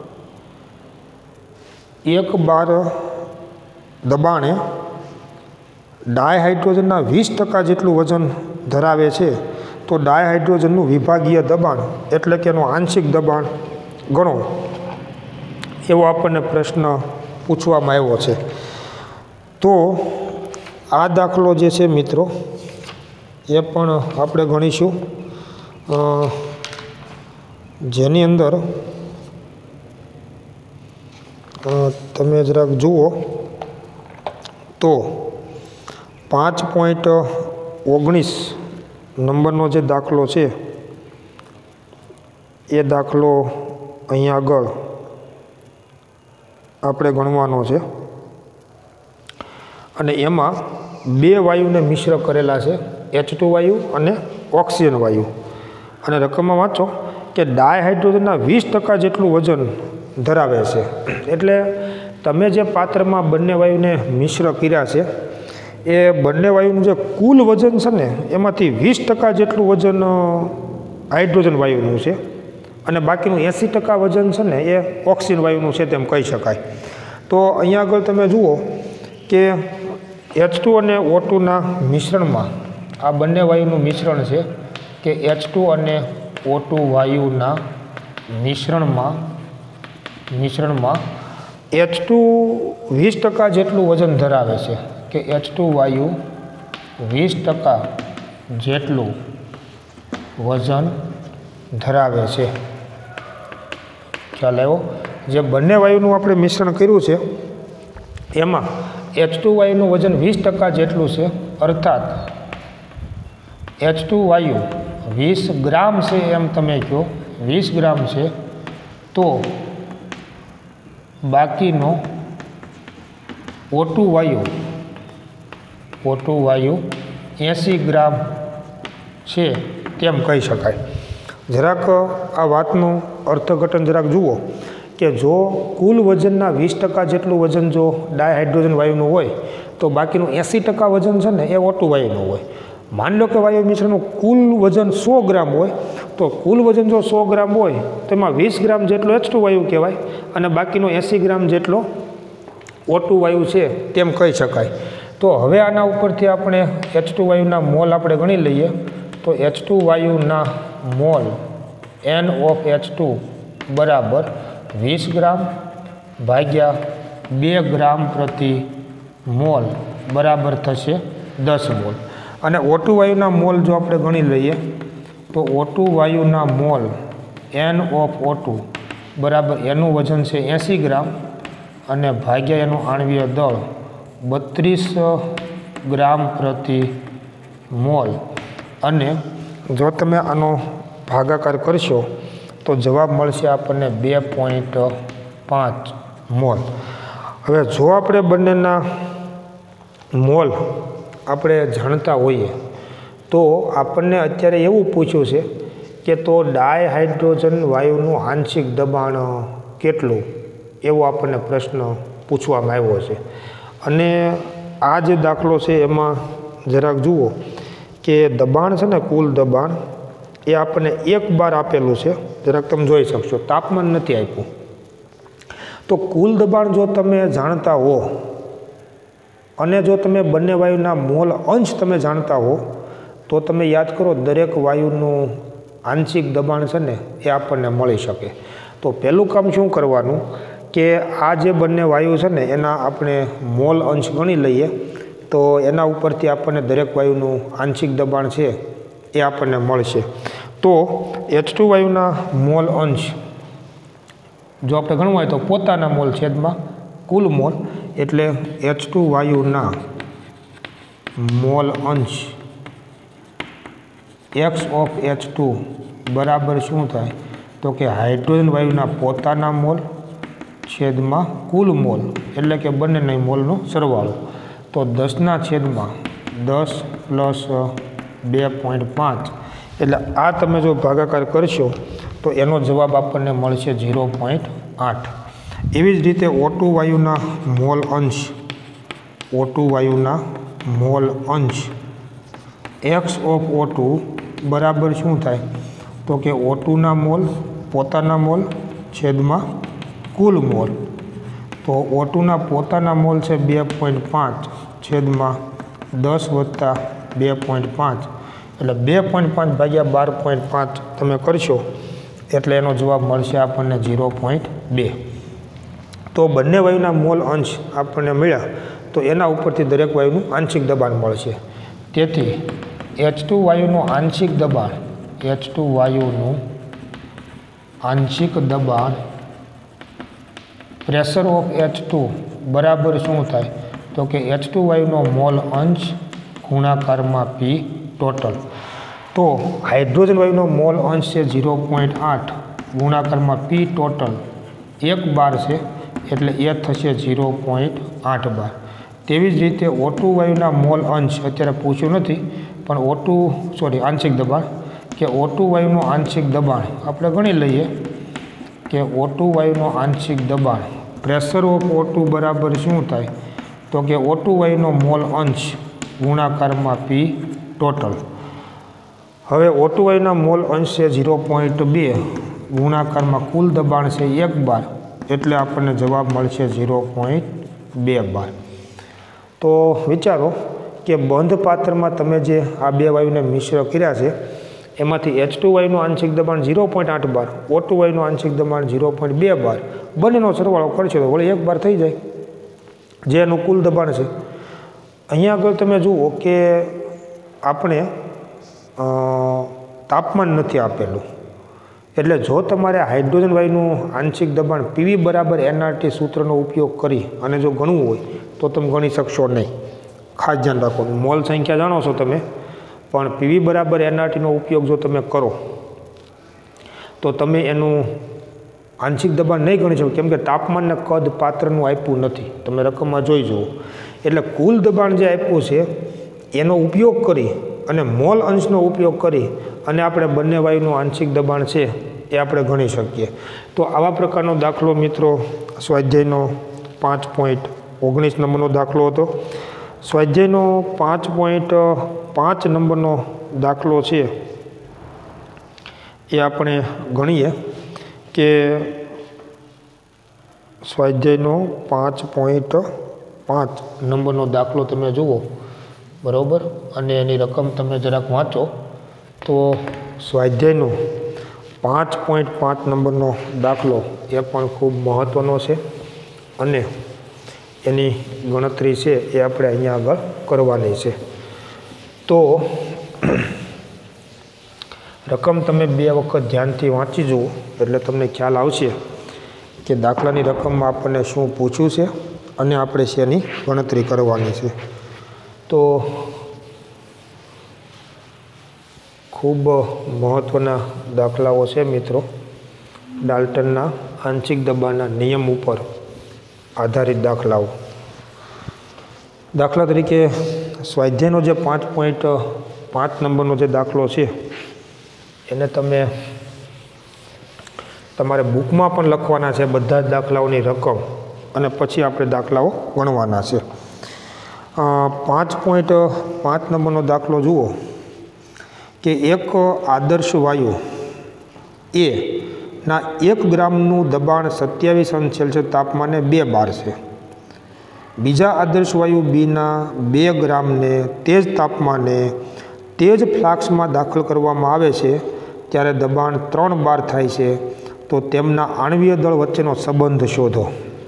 એક બાર દબાણે ડાય હાઇડ્રોજનના વીસ ટકા જેટલું વજન ધરાવે છે, તો ડાય હાઇડ્રોજનનું વિભાગીય દબાણ એટલે કે એનું આંશિક દબાણ ગણો એવો આપણને પ્રશ્ન પૂછવામાં આવ્યો છે. તો આ દાખલો જે છે મિત્રો એ પણ આપણે ગણીશું, જેની અંદર તમે જરાક જુઓ તો પાંચ પોઈન્ટ ઓગણીસ નંબરનો જે દાખલો છે એ દાખલો અહીંયા આગળ આપણે ગણવાનો છે અને એમાં બે વાયુને મિશ્ર કરેલા છે, એચ ટુ વાયુ અને ઓક્સિજન વાયુ. અને રકમમાં વાંચો કે ડાયહાઇડ્રોજનના વીસ ટકા જેટલું વજન ધરાવે છે. એટલે તમે જે પાત્રમાં બંને વાયુને મિશ્ર કર્યા છે એ બંને વાયુનું જે કુલ વજન છે ને એમાંથી વીસ ટકા જેટલું વજન હાઇડ્રોજન વાયુનું છે અને બાકીનું એંસી ટકા વજન છે ને એ ઓક્સિજન વાયુનું છે તેમ કહી શકાય. તો અહીંયા આગળ તમે જુઓ કે એચ ટુ અને ઓ ટુના મિશ્રણમાં આ બંને વાયુનું મિશ્રણ છે કે એચ ટુ અને ઓ ટુ વાયુના મિશ્રણમાં મિશ્રણમાં એચ ટુ વીસ ટકા જેટલું વજન ધરાવે છે કે એચ ટુ વાયુ વીસ ટકા જેટલું વજન ધરાવે છે. ખ્યાલ આવ્યો? જે બંને વાયુનું આપણે મિશ્રણ કર્યું છે એમાં એચ ટુ વાયુનું વજન વીસ ટકા જેટલું છે, અર્થાત એચ ટુ વાયુ વીસ ગ્રામ છે એમ તમે કહો, વીસ ગ્રામ છે, તો બાકીનો ઓ ટુ વાયુ ઓ ટુ વાયુ એંસી ગ્રામ છે તેમ કહી શકાય. જરાક આ વાતનું અર્થઘટન જરાક જુઓ કે જો કુલ વજનના વીસ ટકા જેટલું વજન જો ડાયહાઇડ્રોજન વાયુનું હોય તો બાકીનું એંસી ટકા વજન છે ને એ ઓ ટુ વાયુનું હોય. માની લો કે વાયુ મિશ્રણનું કુલ વજન સો ગ્રામ હોય તો કુલ વજન જો સો ગ્રામ હોય તો એમાં વીસ ગ્રામ જેટલો એચ ટુ વાયુ કહેવાય અને બાકીનો એંસી ગ્રામ જેટલો ઓ ટુ વાયુ છે તેમ કહી શકાય. તો હવે આના ઉપરથી આપણે એચ ટુ વાયુના મોલ આપણે ગણી લઈએ. તો એચ ટુ વાયુના mole N of H two બરાબર વીસ ગ્રામ ભાગ્યા બે ગ્રામ પ્રતિ મોલ બરાબર થશે દસ મોલ. અને ઓ ટુ વાયુના મોલ જો આપણે ગણી લઈએ તો ઓ ટુ વાયુના mole N of O two બરાબર એનું વજન છે એંસી ગ્રામ અને ભાગ્યા એનું આણ્વીય દળ બત્રીસ ગ્રામ પ્રતિ મોલ. અને જો તમે આનો ભાગાકાર કરશો તો જવાબ મળશે આપણને બે પોઈન્ટ પાંચ મોલ. હવે જો આપણે બંનેના મોલ આપણે જાણતા હોઈએ તો આપણને અત્યારે એવું પૂછ્યું છે કે તો ડાયહાઇડ્રોજન વાયુનું આંશિક દબાણ કેટલું, એવો આપણને પ્રશ્ન પૂછવામાં આવ્યો છે. અને આ જે દાખલો છે એમાં જરાક જુઓ કે દબાણ છે ને કુલ દબાણ એ આપણને એક બાર આપેલું છે, જરાક તમે જોઈ શકશો, તાપમાન નથી આપ્યું. તો કુલ દબાણ જો તમે જાણતા હો અને જો તમે બંને વાયુના મોલ અંશ તમે જાણતા હો તો તમે યાદ કરો દરેક વાયુનું આંશિક દબાણ છે ને એ આપણને મળી શકે. તો પહેલું કામ શું કરવાનું કે આ જે બંને વાયુ છે ને એના આપણે મોલ અંશ ગણી લઈએ તો એના ઉપરથી આપણને દરેક વાયુનું આંશિક દબાણ છે એ આપણને મળશે. તો એચ ટુ વાયુના મોલ અંશ જો આપણે ગણવું હોય તો પોતાના મોલ છેદમાં કુલ મોલ, એટલે એચ ટુ વાયુના મોલ અંશ એક્સ ઓફ એચ ટુ બરાબર શું થાય તો કે હાઇડ્રોજન વાયુના પોતાના મોલ છેદમાં કુલ મોલ, એટલે કે બંનેના મોલનો સરવાળો. તો દસના છેદમાં દસ પ્લસ બે પોઈન્ટ પાંચ, એટલે આ તમે જો ભાગાકાર કરશો તો એનો જવાબ આપણને મળશે ઝીરો પોઈન્ટ આઠ. એવી જ રીતે ઓ ટુ વાયુના મોલ અંશ ઓ ટુ વાયુના મોલ અંશ એક્સ ઓફ ઓ ટુ બરાબર શું થાય તો કે ઓ ટુના મોલ પોતાના મોલ છેદમાં કુલ મોલ. તો ઓ ટુના પોતાના મોલ છે બે પોઈન્ટ પાંચ છેદમાં દસ વત્તા બે પોઈન્ટ પાંચ, એટલે બે પોઈન્ટ પાંચ ભાગ્યા બાર પોઈન્ટ પાંચ તમે કરશો એટલે એનો જવાબ મળશે આપણને ઝીરો પોઈન્ટ બે. તો બંને વાયુના મોલ અંશ આપણને મળ્યા તો એના ઉપરથી દરેક વાયુનું આંશિક દબાણ મળશે. તેથી એચ ટુ વાયુનું આંશિક દબાણ એચ ટુ વાયુનું આંશિક દબાણ પ્રેશર ઓફ એચ ટુ બરાબર શું થાય તો કે એચ ટુ વાયુનો મોલ અંશ ગુણાકારમાં પી ટોટલ. તો હાઇડ્રોજન વાયુનો મોલ અંશ છે ઝીરો પોઈન્ટ આઠ ગુણાકારમાં પી ટોટલ એક બાર છે એટલે એ થશે ઝીરો પોઈન્ટ આઠ બાર. તેવી જ રીતે ઓ ટુ વાયુના મોલ અંશ અત્યારે પૂછ્યું નથી, પણ ઓ ટુ સોરી આંશિક દબાણ કે ઓ ટુ વાયુનું આંશિક દબાણ આપણે ગણી લઈએ કે ઓ ટુ વાયુનો આંશિક દબાણ પ્રેશર ઓફ ઓ ટુ બરાબર શું થાય, તો કે ઓ ટુ વાયુનો મોલ અંશ ગુણાકારમાં પી ટોટલ. હવે ઓ ટુ વાયુના મોલ અંશ છે ઝીરો પોઈન્ટ બે, ગુણાકારમાં કુલ દબાણ છે એક બાર, એટલે આપણને જવાબ મળશે ઝીરો પોઈન્ટ બે બાર. તો વિચારો કે બંધ પાત્રમાં તમે જે આ બે વાયુને મિશ્ર કર્યા છે એમાંથી એચ ટુ વાયુનું આંશિક દબાણ ઝીરો પોઈન્ટ આઠ બાર, ઓ ટુ વાયુનું આંશિક દબાણ ઝીરો પોઈન્ટ બે બાર, બંનેનો સરવાળો કરશો તો વળી એક બાર થઈ જાય, જે એનું કુલ દબાણ છે. અહીંયા આગળ તમે જુઓ કે આપણે તાપમાન નથી આપેલું, એટલે જો તમારે હાઇડ્રોજન વાયુનું આંશિક દબાણ પીવી બરાબર એનઆરટી સૂત્રનો ઉપયોગ કરી અને જો ગણવું હોય તો તમે ગણી શકશો નહીં. ખાસ ધ્યાન રાખો, મોલ સંખ્યા જાણો છો તમે, પણ પીવી બરાબર એનઆરટીનો ઉપયોગ જો તમે કરો તો તમે એનું આંશિક દબાણ નહીં ગણી શકો, કેમ કે તાપમાનને કદ પાત્રનું આપ્યું નથી, તમે રકમમાં જોઈ જુઓ. એટલે કુલ દબાણ જે આપ્યું છે એનો ઉપયોગ કરી અને મોલ અંશનો ઉપયોગ કરી અને આપણે બંને વાયુનું આંશિક દબાણ છે એ આપણે ગણી શકીએ. તો આવા પ્રકારનો દાખલો મિત્રો સ્વાધ્યાયનો પાંચ પોઈન્ટ ઓગણીસ નંબરનો દાખલો હતો. સ્વાધ્યાયનો પાંચ પોઈન્ટ પાંચ નંબરનો દાખલો છે એ આપણે ગણીએ કે સ્વાધ્યાયનો પાંચ પોઈન્ટ પાંચ નંબરનો દાખલો તમે જુઓ બરાબર, અને એની રકમ તમે જરાક વાંચો તો સ્વાધ્યાયનો પાંચ પોઈન્ટ પાંચ નંબરનો દાખલો એ પણ ખૂબ મહત્ત્વનો છે અને એની ગણતરી છે એ આપણે અહીંયા આગળ કરવાની છે. તો રકમ તમે બે વખત ધ્યાનથી વાંચી જુઓ એટલે તમને ખ્યાલ આવશે કે દાખલાની રકમમાં આપણને શું પૂછ્યું છે અને આપણે શેની ગણતરી કરવાની છે. તો ખૂબ મહત્ત્વના દાખલાઓ છે મિત્રો, ડાલ્ટનના આંશિક દબાણના નિયમ ઉપર આધારિત દાખલાઓ. દાખલા તરીકે સ્વાધ્યાયનો જે પાંચ પોઈન્ટ પાંચ નંબરનો જે દાખલો છે એને તમે તમારે બુકમાં પણ લખવાના છે, બધા જ દાખલાઓની રકમ, અને પછી આપણે દાખલાઓ ગણવાના છે. પાંચ પોઈન્ટ પાંચ નંબરનો દાખલો જુઓ કે એક આદર્શ વાયુ એ ના એક ગ્રામનું દબાણ સત્યાવીસ અંશ સેલ્સિયસ તાપમાને બે બાર છે. બીજા આદર્શ વાયુ બીના બે ગ્રામને તે જ તાપમાને તે જ ફ્લાસ્કમાં દાખલ કરવામાં આવે છે ત્યારે દબાણ ત્રણ બાર થાય છે. તો તેમના આણ્વીય દળ વચ્ચેનો સંબંધ શોધો.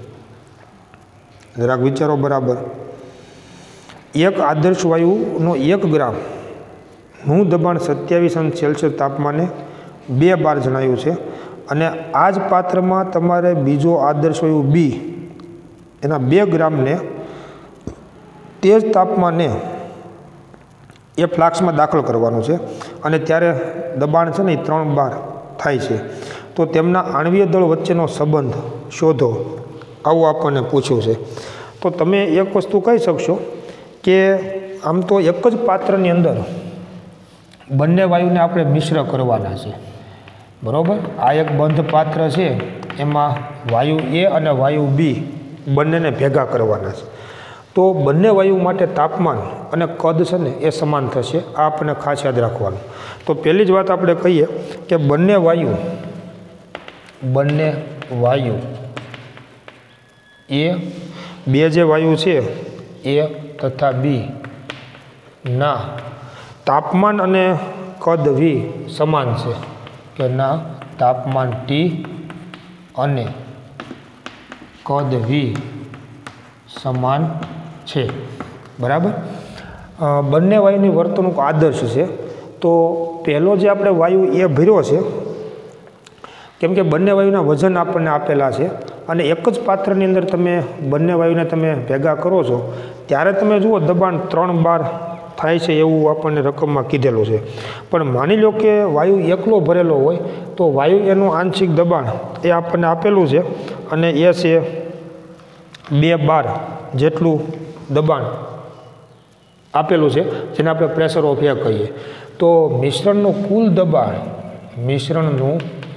જરાક વિચારો બરાબર. એક આદર્શ વાયુનો એક ગ્રામનું દબાણ સત્યાવીસ અંશ સેલ્સિયસ તાપમાને બે બાર જણાયું છે, અને આ જ પાત્રમાં તમારે બીજો આદર્શ વાયુ બી એના બે ગ્રામને તે જ તાપમાને એ ફ્લાસ્કમાં દાખલ કરવાનું છે અને ત્યારે દબાણ છે ને એ ત્રણ બાર થાય છે. તો તેમના આણ્વીય દળ વચ્ચેનો સંબંધ શોધો, આવું આપણને પૂછ્યું છે. તો તમે એક વસ્તુ કહી શકશો કે આમ તો એક જ પાત્રની અંદર બંને વાયુને આપણે મિશ્ર કરવાના છે બરાબર. આ એક બંધ પાત્ર છે, એમાં વાયુ એ અને વાયુ બી બંનેને ભેગા કરવાના છે. તો બંને વાયુ માટે તાપમાન અને કદ છે ને એ સમાન થશે, આ આપણને ખાસ યાદ રાખવાનું. તો પહેલી જ વાત આપણે કહીએ કે બંને વાયુ બંને વાયુ એ બે જે વાયુ છે એ તથા બી ના તાપમાન અને કદ વી સમાન છે, કે ના તાપમાન ટી અને કદ વી સમાન છે બરાબર. બંને વાયુની વર્તણૂક આદર્શ છે. તો પહેલો જે આપણે વાયુ એ ભર્યો છે, કેમ કે બંને વાયુના વજન આપણને આપેલા છે અને એક જ પાત્રની અંદર તમે બંને વાયુને તમે ભેગા કરો છો ત્યારે તમે જુઓ દબાણ ત્રણ બાર થાય છે એવું આપણને રકમમાં કીધેલું છે. પણ માની લો કે વાયુ એકલો ભરેલો હોય તો વાયુ એનું આંશિક દબાણ એ આપણને આપેલું છે અને એ છે બે બાર જેટલું દબાણ આપેલું છે, જેને આપણે પ્રેશર ઓફ એર કહીએ. તો મિશ્રણનું કુલ દબાણ મિશ્રણનું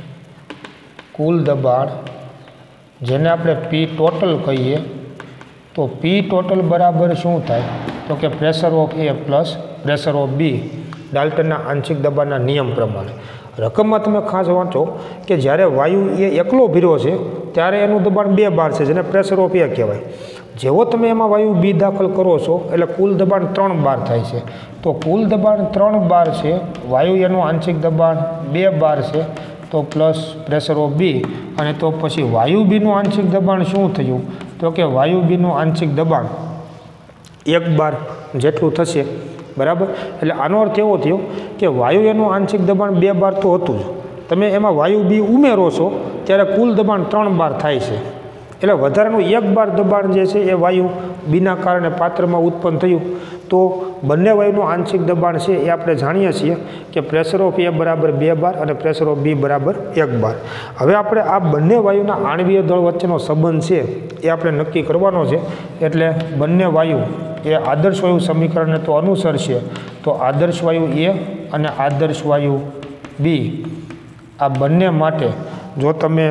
કુલ દબાણ જેને આપણે પી ટોટલ કહીએ, તો પી ટોટલ બરાબર શું થાય? તો કે pressure of A plus pressure of B ડાલ્ટનના આંશિક દબાણના નિયમ પ્રમાણે. રકમમાં તમે ખાસ વાંચો કે જ્યારે વાયુ એ એકલો ભર્યો છે ત્યારે એનું દબાણ બે બાર છે, જેને પ્રેશર ઓફ એ કહેવાય. જેવો તમે એમાં વાયુ બી દાખલ કરો છો એટલે કુલ દબાણ ત્રણ બાર થાય છે. તો કુલ દબાણ ત્રણ બાર છે, વાયુ એનું આંશિક દબાણ બે બાર છે, તો પ્લસ પ્રેશર ઓફ બી, અને તો પછી વાયુ બીનું આંશિક દબાણ શું થયું? તો કે વાયુ બીનું આંશિક દબાણ એક બાર જેટલું થશે. બરાબર. એટલે આનો અર્થ એવો થયો કે વાયુ એનું આંશિક દબાણ બે બાર તો હતું જ, તમે એમાં વાયુ બી ઉમેરો છો ત્યારે કુલ દબાણ ત્રણ બાર થાય છે. એટલે વધારાનું એક બાર દબાણ જે છે એ વાયુ બીના કારણે પાત્રમાં ઉત્પન્ન થયું. તો બંને વાયુનું આંશિક દબાણ છે એ આપણે જાણીએ છીએ કે પ્રેશર ઓફ એ બરાબર બે બાર અને પ્રેશર ઓફ બી બરાબર એક બાર. હવે આપણે આ બંને વાયુના આણ્વીય દળ વચ્ચેનો સંબંધ છે એ આપણે નક્કી કરવાનો છે. એટલે બંને વાયુ એ આદર્શ વાયુ સમીકરણને તો અનુસરશે. તો આદર્શ વાયુ એ અને આદર્શ વાયુ બી આ બંને માટે જો તમે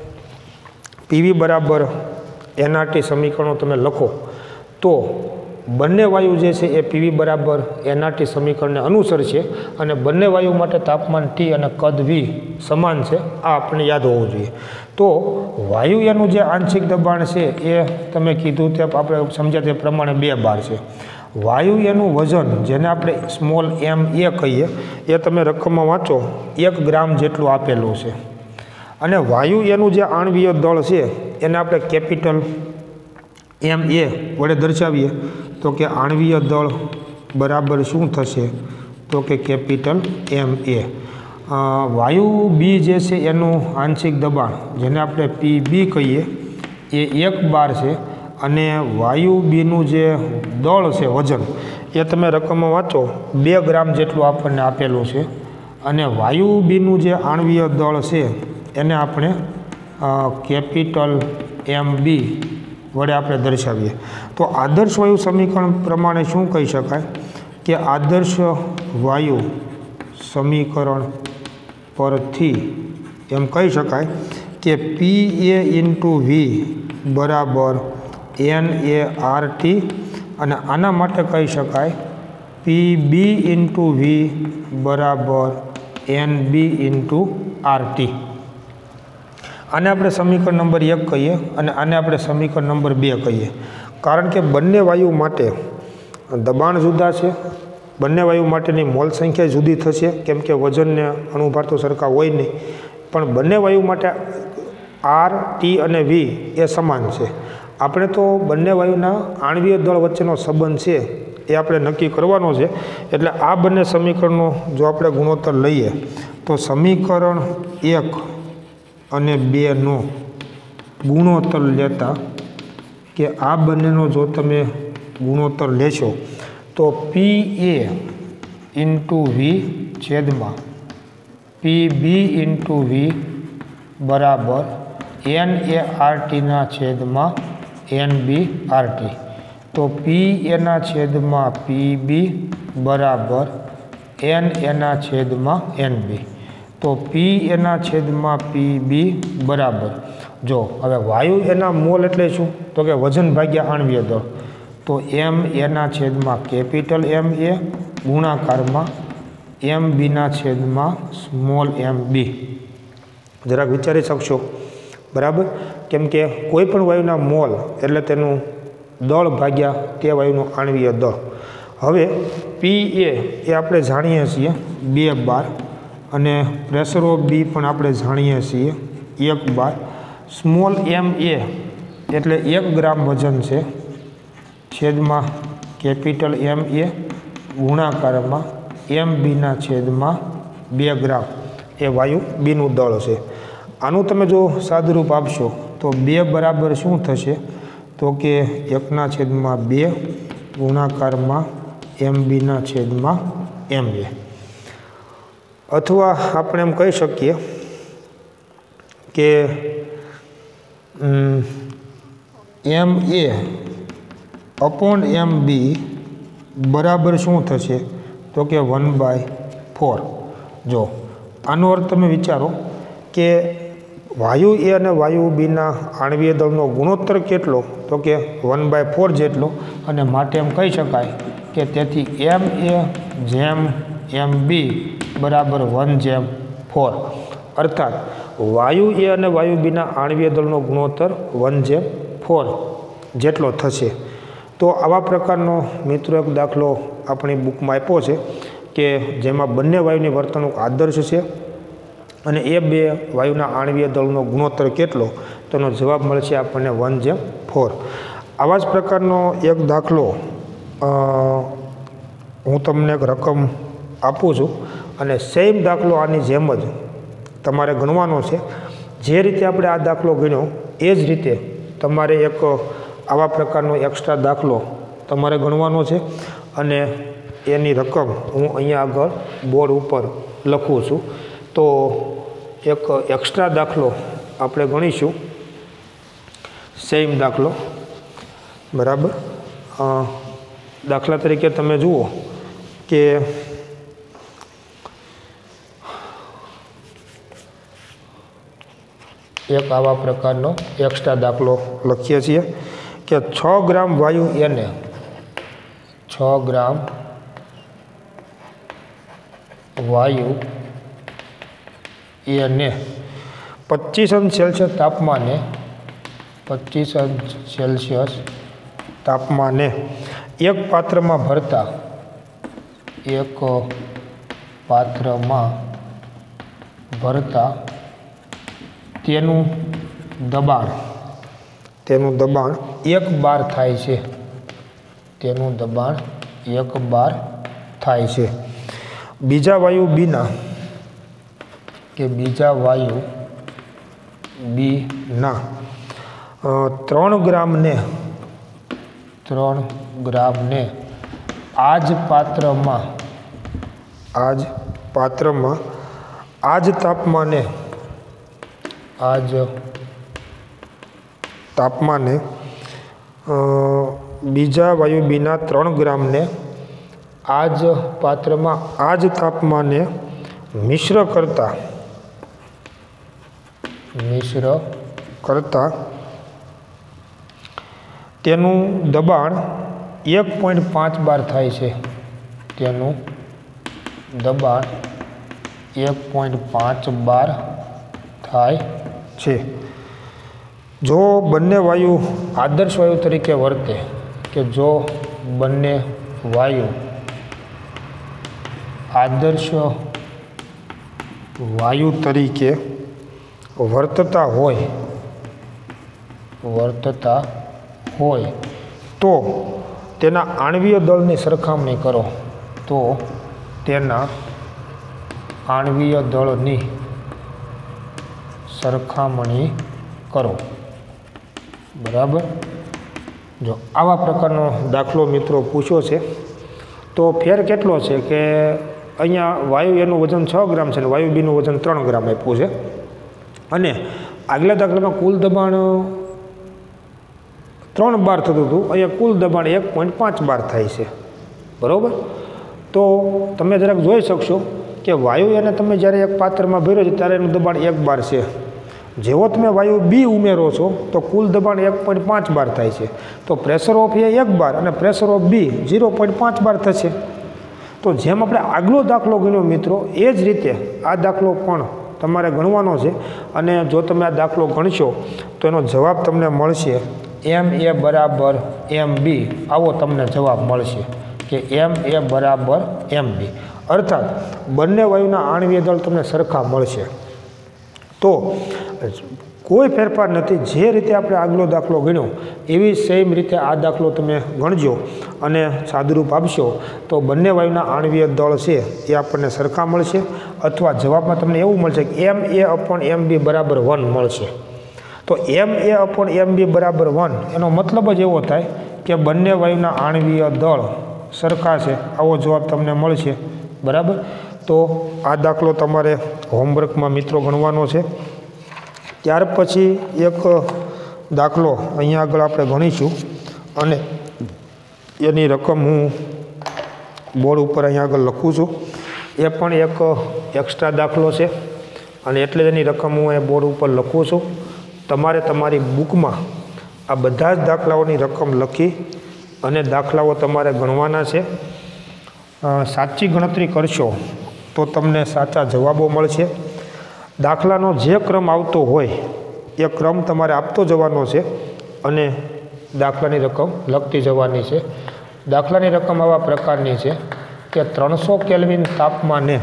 પીવી બરાબર એનઆરટી સમીકરણો તમે લખો તો બંને વાયુ જે છે એ પીવી બરાબર એનઆરટી સમીકરણને અનુસરશે અને બંને વાયુ માટે તાપમાન ટી અને કદ વી સમાન છે. આ આપણે યાદ હોવું જોઈએ. તો વાયુ એનું જે આંશિક દબાણ છે એ તમે કીધું તે આપણે સમજ્યા તે પ્રમાણે બે બાર છે. વાયુ એનું વજન જેને આપણે સ્મોલ એમ એ કહીએ એ તમે રકમમાં વાંચો એક ગ્રામ જેટલું આપેલું છે. અને વાયુ એનું જે આણ્વીય દળ છે એને આપણે કેપિટલ એમ એ વડે દર્શાવીએ તો કે આણ્વીય દળ બરાબર શું થશે? તો કે કેપિટલ એમ એ. વાયુ બી જે છે એનું આંશિક દબાણ જેને આપણે પી બી કહીએ એ એક બાર છે, અને વાયુ બીનું જે દળ છે વજન એ તમે રકમમાં વાંચો બે ગ્રામ જેટલું આપણને આપેલું છે. અને વાયુ બીનું જે આણ્વીય દળ છે એને આપણે કેપિટલ એમ બી વડે આપણે દર્શાવીએ. તો આદર્શ વાયુ સમીકરણ પ્રમાણે શું કહી શકાય કે આદર્શ વાયુ સમીકરણ પરથી એમ કહી શકાય કે પી એ ઇન્ટુ વી બરાબર એન એ આર ટી, અને આના માટે કહી શકાય પી બી ઇન્ટુ વી બરાબર n B into R T. આને આપણે સમીકરણ નંબર એક કહીએ અને આને આપણે સમીકરણ નંબર બે કહીએ. કારણ કે બંને વાયુ માટે દબાણ જુદા છે, બંને વાયુ માટેની મોલ સંખ્યા જુદી થશે, કેમ કે વજનને અણુભાર તો સરખા હોય નહીં. પણ બંને વાયુ માટે આર ટી અને વી એ સમાન છે. આપણે તો બંને વાયુના આણ્વીય દળ વચ્ચેનો સંબંધ છે એ આપણે નક્કી કરવાનો છે. એટલે આ બંને સમીકરણનો જો આપણે ગુણોત્તર લઈએ તો સમીકરણ એક અને બેનો ગુણોત્તર લેતા કે આ બંનેનો જો તમે ગુણોત્તર લેશો તો પી એ ઇન્ટુ વી છેદમાં પી બી ઇન્ટુ વી બરાબર એન એ આર ટીના છેદમાં એન બી આર ટી. તો પી એના છેદમાં પી બી બરાબર એન એના છેદમાં એન બી. તો પી એના છેદમાં પી બી બરાબર, જો હવે વાયુ એના મોલ એટલે શું? તો કે વજન ભાગ્યા આણ્વીય દળ. તો એમ એના છેદમાં કેપિટલ એમ એ ગુણાકારમાં એમ બીના છેદમાં સ્મોલ એમ બી. જરાક વિચારી શકશો. બરાબર. કેમ કે કોઈ પણ વાયુના મોલ એટલે તેનું દળ ભાગ્યા તે વાયુનું આણ્વીય દળ. હવે પી એ એ આપણે જાણીએ છીએ બે બાર, અને પ્રેશર ઓફ બી પણ આપણે જાણીએ છીએ એક બાર. સ્મોલ એમ એ એટલે એક ગ્રામ વજન છે, છેદમાં કેપિટલ એમ એ ગુણાકારમાં એમ બીના છેદમાં બે ગ્રામ એ વાયુ બીનું દળ છે. આનું તમે જો સાદુરૂપ આપશો તો બે બરાબર શું થશે? તો કે એકના છેદમાં બે ગુણાકારમાં એમ બીના છેદમાં એમ એ, અથવા આપણે એમ કહી શકીએ કે એમ એ અપોન એમ બી બરાબર શું થશે તો કે વન બાય ફોર. જો આનો અર્થ તમે વિચારો કે વાયુ એ અને વાયુ બીના આણવીય દળનો ગુણોત્તર કેટલો તો કે વન બાય ફોર જેટલો, અને માટે એમ કહી શકાય કે તેથી એમ એ જેમ એમ બી બરાબર વન જેમ ફોર, અર્થાત વાયુ એ અને વાયુ બીના આણવીય દળનો ગુણોત્તર વન જેમ ફોર જેટલો થશે. તો આવા પ્રકારનો મિત્રો એક દાખલો આપણી બુકમાં આપ્યો છે કે જેમાં બંને વાયુની વર્તણૂક આદર્શ છે અને એ બે વાયુના આણવીય દળનો ગુણોત્તર કેટલો, તેનો જવાબ મળશે આપણને વન જેમ ફોર. આવા જ પ્રકારનો એક દાખલો હું તમને એક રકમ આપું છું અને સેમ દાખલો આની જેમ જ તમારે ગણવાનો છે. જે રીતે આપણે આ દાખલો ગણ્યો એ જ રીતે તમારે એક આવા પ્રકારનો એક્સ્ટ્રા દાખલો તમારે ગણવાનો છે અને એની રકમ હું અહીંયા આગળ બોર્ડ ઉપર લખું છું. તો એક એક્સ્ટ્રા દાખલો આપણે ગણીશું, સેમ દાખલો, બરાબર. દાખલા તરીકે તમે જુઓ કે એક આવા પ્રકારનો એક્સ્ટ્રા દાખલો લખીએ છીએ કે છ ગ્રામ વાયુ એને છ ગ્રામ વાયુ એને પચીસ અંશ સેલ્સિયસ તાપમાને પચીસ અંશ સેલ્સિયસ તાપમાને એક પાત્રમાં ભરતા એક પાત્રમાં ભરતા તેનું દબાણ તેનું દબાણ એક બાર થાય છે તેનું દબાણ એક બાર થાય છે. બીજા વાયુ બીના કે બીજા વાયુ બીના ત્રણ ગ્રામને ત્રણ ગ્રામને આ જ પાત્રમાં આ જ પાત્રમાં આ જ તાપમાને આ જ તાપમાને બીજા વાયુ બીના ત્રણ ગ્રામને આ જ પાત્રમાં આ જ તાપમાને મિશ્ર કરતા મિશ્ર કરતા તેનું દબાણ એક પોઈન્ટ પાંચ બાર થાય છે તેનું દબાણ એક પોઈન્ટ પાંચ બાર થાય છે. જો બંને વાયુ આદર્શ વાયુ તરીકે વર્તે કે જો બંને વાયુ આદર્શ વાયુ તરીકે વર્તતા હોય વર્તતા હોય તો તેના આણવીય દળની સરખામણી કરો તો તેના આણવીય દળની સરખામણી કરો, બરાબર. જો આવા પ્રકારનો દાખલો મિત્રો પૂછ્યો છે તો ફેર કેટલો છે કે અહીંયા વાયુ એનું વજન છ ગ્રામ છે અને વાયુ બીનું વજન ત્રણ ગ્રામ આપ્યું છે અને આગલા દાખલામાં કુલ દબાણ ત્રણ બાર થતું હતું, અહીંયા કુલ દબાણ એક પોઈન્ટ પાંચ બાર થાય છે, બરાબર. તો તમે જરાક જોઈ શકશો કે વાયુ એને તમે જ્યારે એક પાત્રમાં ભર્યો છે ત્યારે એનું દબાણ એક બાર છે. જેવો તમે વાયુ બી ઉમેરો છો તો કુલ દબાણ એક પોઈન્ટ પાંચ બાર થાય છે. તો પ્રેશર ઓફ એ એક બાર અને pressure of B zero point પાંચ બાર થશે. તો જેમ આપણે આગલો દાખલો ગણ્યો મિત્રો એ જ રીતે આ દાખલો પણ તમારે ગણવાનો છે અને જો તમે આ દાખલો ગણશો તો એનો જવાબ તમને મળશે એમ એ બરાબર એમ બી. આવો તમને જવાબ મળશે કે એમ એ બરાબર એમ બી, અર્થાત બંને વાયુના આણવીય દળ તમને સરખા મળશે. તો કોઈ ફેરફાર નથી, જે રીતે આપણે આગલો દાખલો ગણ્યો એવી સેમ રીતે આ દાખલો તમે ગણજો અને સાદુરૂપ આપશો તો બંને વાયુના આણવીય દળ છે એ આપણને સરખા મળશે અથવા જવાબમાં તમને એવું મળશે કે એમ એ અપોન એમ બી બરાબર વન મળશે. તો એમ એ અપોન એમ બી બરાબર વન એનો મતલબ જ એવો થાય કે બંને વાયુના આણવીય દળ સરખા છે આવો જવાબ તમને મળશે, બરાબર। તો આ દાખલો તમારે હોમવર્કમાં મિત્રો ગણવાનો છે। ત્યાર પછી એક દાખલો અહીંયા આગળ આપણે ગણીશું અને એની રકમ હું બોર્ડ ઉપર અહીંયા આગળ લખું છું। એ પણ એક એક્સ્ટ્રા દાખલો છે અને એટલે એની રકમ હું એ બોર્ડ ઉપર લખું છું। તમારે તમારી બુકમાં આ બધા જ દાખલાઓની રકમ લખી અને દાખલાઓ તમારે ગણવાના છે। સાચી ગણતરી કરશો તો તમને સાચા જવાબો મળશે। દાખલાનો જે ક્રમ આવતો હોય એ ક્રમ તમારે આપતો જવાનો છે અને દાખલાની રકમ લખતી જવાની છે। દાખલાની રકમ આવા પ્રકારની છે કે ત્રણસો કેલ્વિન તાપમાને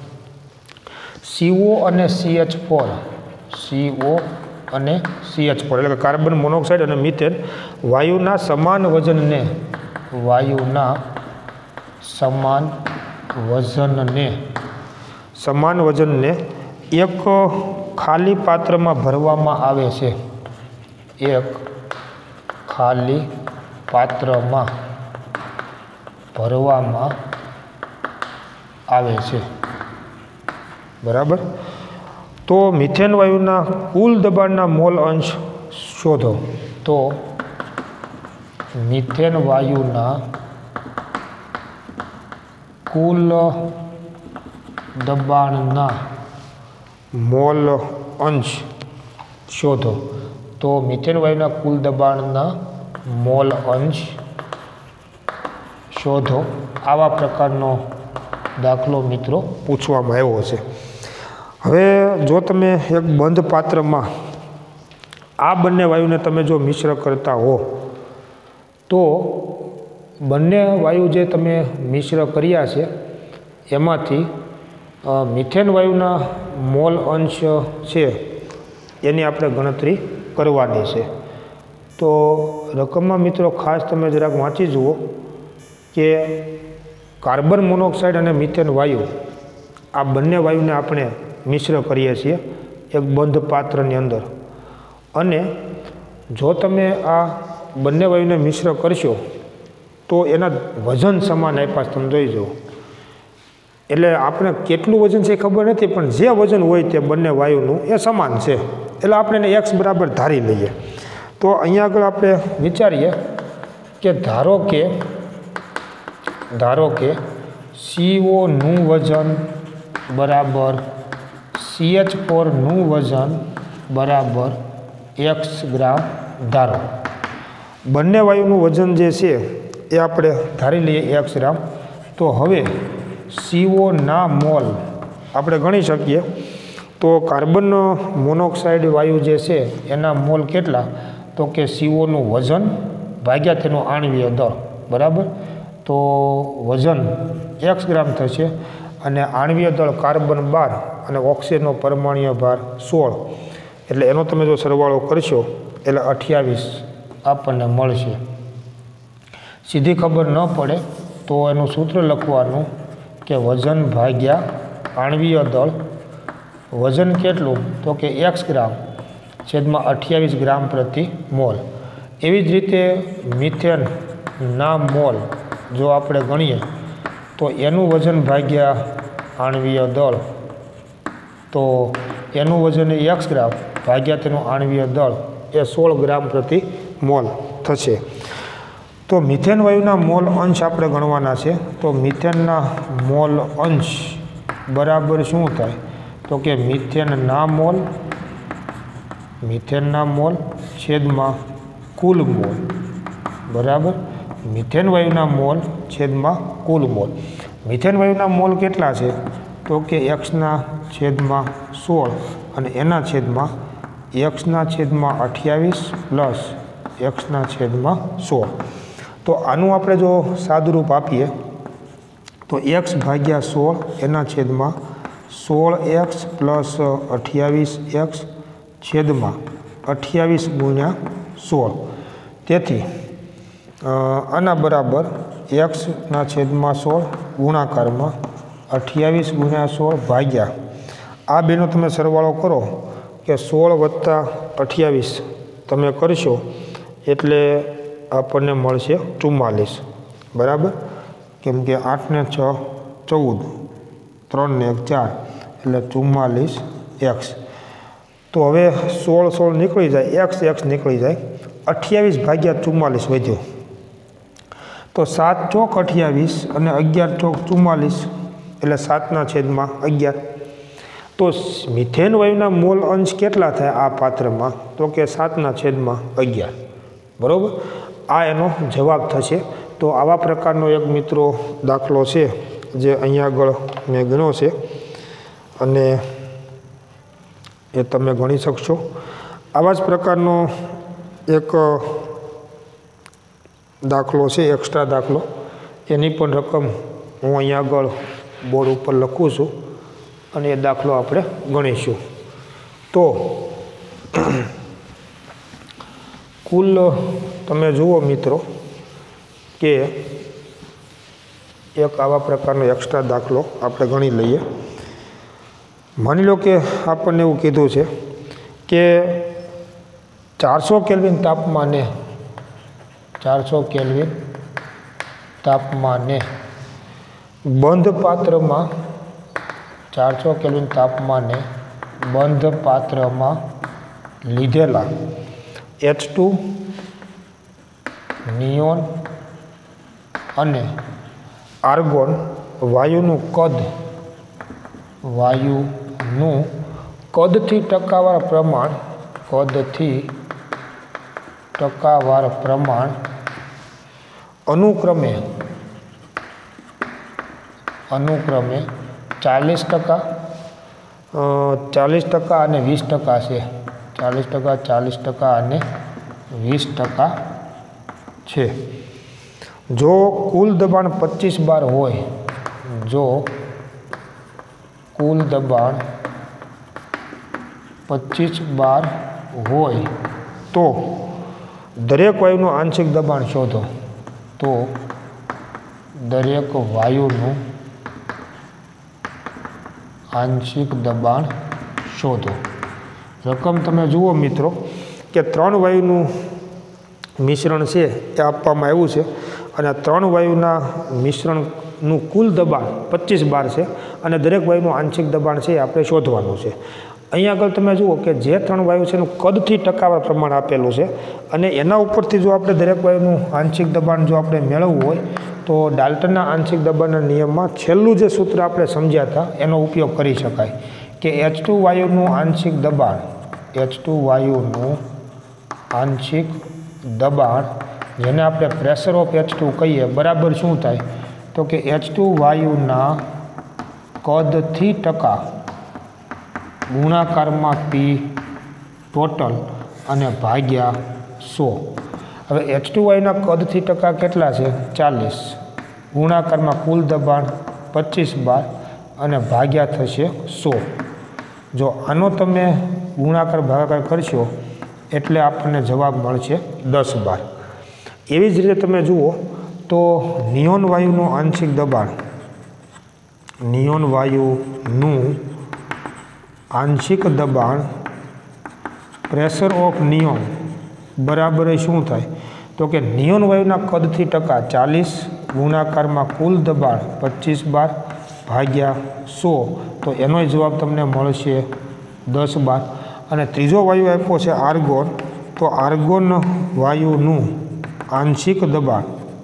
સીઓ અને સીએચ ફોર સીઓ અને સીએચ ફોર એટલે કે કાર્બન મોનોક્સાઇડ અને મિથેન વાયુના સમાન વજનને વાયુના સમાન વજનને સમાન વજનને એક ખાલી પાત્રમાં ભરવામાં આવે છે। એક ખાલી પાત્રમાં ભરવામાં આવે છે, બરાબર। તો મિથેન વાયુના કુલ દબાણના મોલ અંશ શોધો। તો મિથેન વાયુના કુલ દબાણના મોલ અંશ શોધો। તો મિથેન વાયુના કુલ દબાણના મોલ અંશ શોધો આવા પ્રકારનો દાખલો મિત્રો પૂછવામાં આવ્યો છે। હવે જો તમે એક બંધ પાત્રમાં આ બંને વાયુને તમે જો મિશ્ર કરતા હો તો બંને વાયુ જે તમે મિશ્ર કર્યા છે એમાંથી મિથેન વાયુના મોલ અંશ છે એની આપણે ગણતરી કરવાની છે। તો રકમમાં મિત્રો ખાસ તમે જરાક વાંચી જુઓ કે કાર્બન મોનોક્સાઇડ અને મિથેન વાયુ આ બંને વાયુને આપણે મિશ્ર કરીએ છીએ એક બંધ પાત્રની અંદર અને જો તમે આ બંને વાયુને મિશ્ર કરશો તો એના વજન સમાન આપ્યા તમે જોઈ જુઓ। એટલે આપણે કેટલું વજન છે એ ખબર નથી પણ જે વજન હોય તે બંને વાયુનું એ સમાન છે એટલે આપણે એને એક્સ બરાબર ધારી લઈએ। તો અહીંયા આગળ આપણે વિચારીએ કે ધારો કે ધારો કે સીઓનું વજન બરાબર સીએચ ફોરનું વજન બરાબર એક્સ ગ્રામ ધારો। બંને વાયુનું વજન જે છે એ આપણે ધારી લઈએ એક્સ ગ્રામ। તો હવે સીઓના મોલ આપણે ગણી શકીએ। તો કાર્બન મોનોક્સાઇડ વાયુ જે છે એના મોલ કેટલા તો કે સીઓનું વજન ભાગ્યા તેનો આણ્વીય દળ, બરાબર। તો વજન એક્સ ગ્રામ થશે અને આણ્વીય દળ કાર્બન બાર અને ઓક્સિજનનો પરમાણ્વીય ભાર સોળ એટલે એનો તમે જો સરવાળો કરશો એટલે અઠ્યાવીસ આપણને મળશે। સીધી ખબર ન પડે તો એનું સૂત્ર લખવાનું કે વજન ભાગ્યા આણ્વીય દળ, વજન કેટલું તો કે એક્સ ગ્રામ છેદમાં અઠ્યાવીસ ગ્રામ પ્રતિ મોલ। એવી જ રીતે મિથેનના મોલ જો આપણે ગણીએ તો એનું વજન ભાગ્યા આણ્વીય દળ તો એનું વજન એક્સ ગ્રામ ભાગ્યા તેનું આણ્વીય દળ એ સોળ ગ્રામ પ્રતિ મોલ થશે। તો મિથેન વાયુના મોલ અંશ આપણે ગણવાના છે। તો મિથેનના મોલ અંશ બરાબર શું થાય તો કે મિથેનના મોલ મિથેનના મોલ છેદમાં કુલ મોલ, બરાબર। મિથેન વાયુના મોલ છેદમાં કુલ મોલ। મિથેન વાયુના મોલ કેટલા છે તો કે એક્સના છેદમાં સોળ અને એના છેદમાં એક્સના છેદમાં અઠ્યાવીસ પ્લસ એક્સના છેદમાં સોળ। તો આનું આપણે જો સાદુરૂપ આપીએ તો એક્સ ભાગ્યા સોળ એના છેદમાં સોળ એક્સ પ્લસ અઠ્યાવીસ એક્સ છેદમાં અઠ્યાવીસ ગુણ્યા સોળ। તેથી આના બરાબર એક્સના છેદમાં સોળ ગુણાકારમાં અઠ્યાવીસ ગુણ્યા સોળ ભાગ્યા આ બેનો તમે સરવાળો કરો કે સોળ વત્તા અઠ્યાવીસ તમે કરશો એટલે આપણને મળશે ચુમ્માલીસ, બરાબર। કેમ કે આઠ ને છ ચૌદ, ત્રણ ને એક ચાર એટલે ચુમ્માલીસ એક્સ. તો હવે સોળ સોળ નીકળી જાય, એક્સ એક્સ નીકળી જાય, અઠ્યાવીસ ભાગ્યા ચુમ્માલીસ વધ્યો. તો સાત ચોક અઠ્યાવીસ અને અગિયાર ચોક ચુમ્માલીસ એટલે સાતના છેદમાં અગિયાર. તો મિથેન વાયુના મોલ અંશ કેટલા થાય આ પાત્રમાં? તો કે સાતના છેદમાં અગિયાર. બરાબર, આ એનો જવાબ થશે. તો આવા પ્રકારનો એક મિત્રો દાખલો છે જે અહીંયા આગળ મેં ગણ્યો છે અને એ તમે ગણી શકશો. આવા જ પ્રકારનો એક દાખલો છે, એક્સ્ટ્રા દાખલો, એની પણ રકમ હું અહીંયા આગળ બોર્ડ ઉપર લખું છું અને એ દાખલો આપણે ગણીશું. તો કુલ તમે જુઓ મિત્રો કે એક આવા પ્રકારનો એક્સ્ટ્રા દાખલો આપણે ગણી લઈએ. માની લો કે આપણને એવું કીધું છે કે ચારસો કેલ્વિન તાપમાને ચારસો કેલ્વિન તાપમાને બંધ પાત્રમાં ચારસો કેલ્વિન તાપમાને બંધ પાત્રમાં લીધેલા એચ ટુ, નિયોન અને આર્ગોન વાયુનું કદ વાયુનું કદથી ટકાવાર પ્રમાણ કદથી ટકાવાર પ્રમાણ અનુક્રમે અનુક્રમે ચાલીસ ટકા ચાલીસ ટકા અને વીસ ટકા છે. ચાલીસ ટકા ચાલીસ ટકા અને વીસ ટકા છે. જો કુલ દબાણ પચીસ બાર હોય જો કુલ દબાણ પચીસ બાર હોય તો દરેક વાયુનું આંશિક દબાણ શોધો. તો દરેક વાયુનું આંશિક દબાણ શોધો. રકમ તમે જુઓ મિત્રો કે ત્રણ વાયુનું મિશ્રણ છે એ આપવામાં આવ્યું છે અને ત્રણ વાયુના મિશ્રણનું કુલ દબાણ પચીસ બાર છે અને દરેક વાયુનું આંશિક દબાણ છે એ આપણે શોધવાનું છે. અહીંયા આગળ તમે જુઓ કે જે ત્રણ વાયુ છે એનું કદથી ટકાવાર પ્રમાણ આપેલું છે અને એના ઉપરથી જો આપણે દરેક વાયુનું આંશિક દબાણ જો આપણે મેળવવું હોય તો ડાલ્ટનના આંશિક દબાણના નિયમમાં છેલ્લું જે સૂત્ર આપણે સમજ્યા હતા એનો ઉપયોગ કરી શકાય કે એચ ટુ વાયુનું આંશિક દબાણ એચ ટુ વાયુનું આંશિક દબાણ જેને આપણે પ્રેશર ઓફ એચ ટુ કહીએ બરાબર શું થાય? તો કે એચ ટુ વાયુના કદથી ટકા ગુણાકારમાં પી ટોટલ અને ભાગ્યા સો. હવે એચ ટુ વાયુના કદથી ટકા કેટલા છે? ચાલીસ. ગુણાકારમાં કુલ દબાણ પચીસ બાર અને ભાગ્યા થશે સો. જો આનો તમે ગુણાકાર ભાગાકાર કરશો એટલે આપણને જવાબ મળશે દસ બાર. એવી જ રીતે તમે જુઓ તો નિયોન વાયુનું આંશિક દબાણ નિયોન વાયુનું આંશિક દબાણ પ્રેશર ઓફ નિયોન બરાબર શું થાય? તો કે નિયોન વાયુના કદથી ટકા ચાલીસ ગુણાકારમાં કુલ દબાણ પચીસ બાર ભાગ્યા સો. તો એનો જવાબ તમને મળશે દસ બાર. અને ત્રીજો વાયુ આપ્યો છે આર્ગોન. તો આર્ગોન વાયુનું આંશિક દબાણ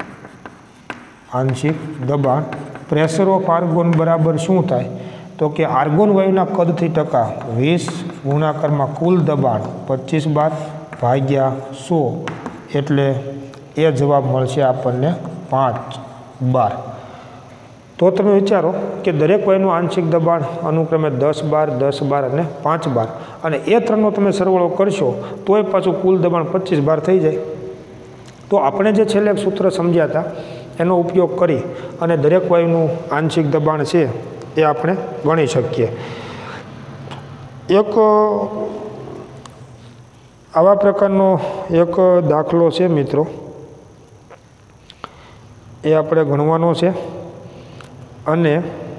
આંશિક દબાણ પ્રેશર ઓફ આર્ગોન બરાબર શું થાય? તો કે આર્ગોન વાયુના કદથી ટકા વીસ ગુણાકારમાં કુલ દબાણ પચીસ બાર ભાગ્યા સો એટલે એ જવાબ મળશે આપણને પાંચ બાર. તો તમે વિચારો કે દરેક વાયુનું આંશિક દબાણ અનુક્રમે દસ બાર દસ બાર અને પાંચ બાર અને એ ત્રણનો તમે સરવાળો કરશો તોય પાછું કુલ દબાણ પચીસ બાર થઈ જાય. તો આપણે જે છેલ્લે એક સૂત્ર સમજ્યા હતા એનો ઉપયોગ કરી અને દરેક વાયુનું આંશિક દબાણ છે એ આપણે ગણી શકીએ. એક આવા પ્રકારનો એક દાખલો છે મિત્રો, એ આપણે ગણવાનો છે અને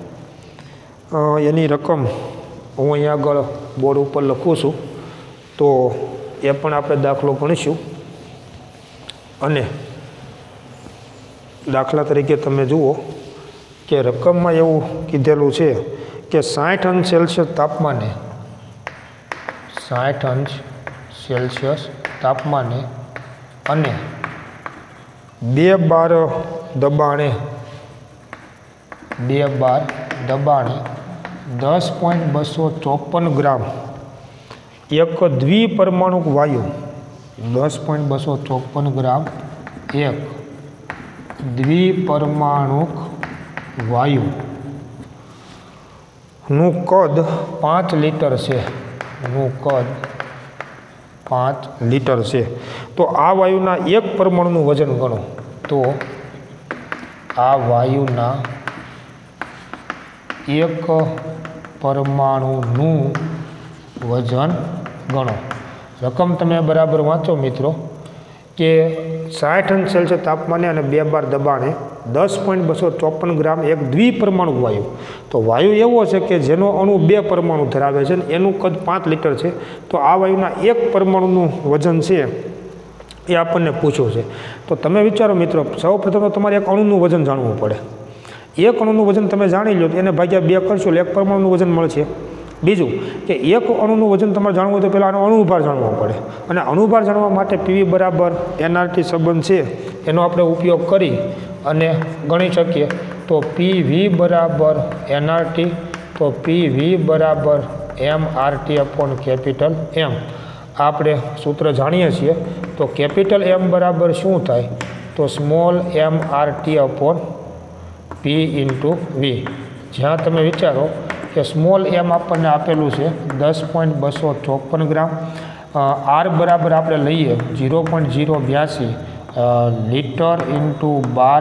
એની રકમ હું અહીંયા આગળ બોર્ડ ઉપર લખું છું. તો એ પણ આપણે દાખલો ગણીશું અને દાખલા તરીકે તમે જુઓ કે રકમમાં એવું કીધેલું છે કે સાઠ અંશ સેલ્સિયસ તાપમાને સાઠ અંશ સેલ્સિયસ તાપમાને અને બે બાર દબાણે બે બાર દબાણે દસ પોઈન્ટ બસો ચોપન ગ્રામ એક દ્વિપરમાણુક વાયુ દસ પોઈન્ટ બસો ચોપન ગ્રામ એક દ્વિપરમાણુક વાયુનું કદ પાંચ લીટર છે નું કદ પાંચ લીટર છે તો આ વાયુના એક પરમાણુનું વજન ગણો તો આ વાયુના એક પરમાણુનું વજન ગણો. રકમ તમે બરાબર વાંચો મિત્રો કે સાઠ અંશ સેલ્સિયસ તાપમાને અને બે બાર દબાણે દસ પોઈન્ટ બસો ચોપન ગ્રામ એક દ્વિપરમાણુ વાયુ. તો વાયુ એવો છે કે જેનો અણુ બે પરમાણુ ધરાવે છે એનું કદ પાંચ લીટર છે. તો આ વાયુના એક પરમાણુનું વજન છે એ આપણને પૂછ્યું છે. તો તમે વિચારો મિત્રો, સૌ પ્રથમ તો તમારે એક અણુનું વજન જાણવું પડે. એક અણુનું વજન તમે જાણી લો એને ભાગ્યા બે કરશો એટલે એક પરમાણુનું વજન મળશે. બીજું કે એક અણુનું વજન તમારે જાણવું હોય તો પહેલાં આનો અણુભાર જાણવો પડે અને અણુભાર જાણવા માટે પીવી બરાબર એનઆરટી સંબંધ છે એનો આપણે ઉપયોગ કરી અને ગણી શકીએ. તો પી વી બરાબર એનઆરટી તો પી વી બરાબર m RT upon capital M આપણે સૂત્ર જાણીએ છીએ. તો કેપિટલ એમ બરાબર શું થાય તો small m RT upon P into V. જ્યાં તમે વિચારો કે સ્મોલ એમ આપણને આપેલું છે દસ પોઈન્ટ બસો ચોપન ગ્રામ, આર બરાબર આપણે લઈએ ઝીરો પોઈન્ટ ઝીરો બ્યાસી litre into bar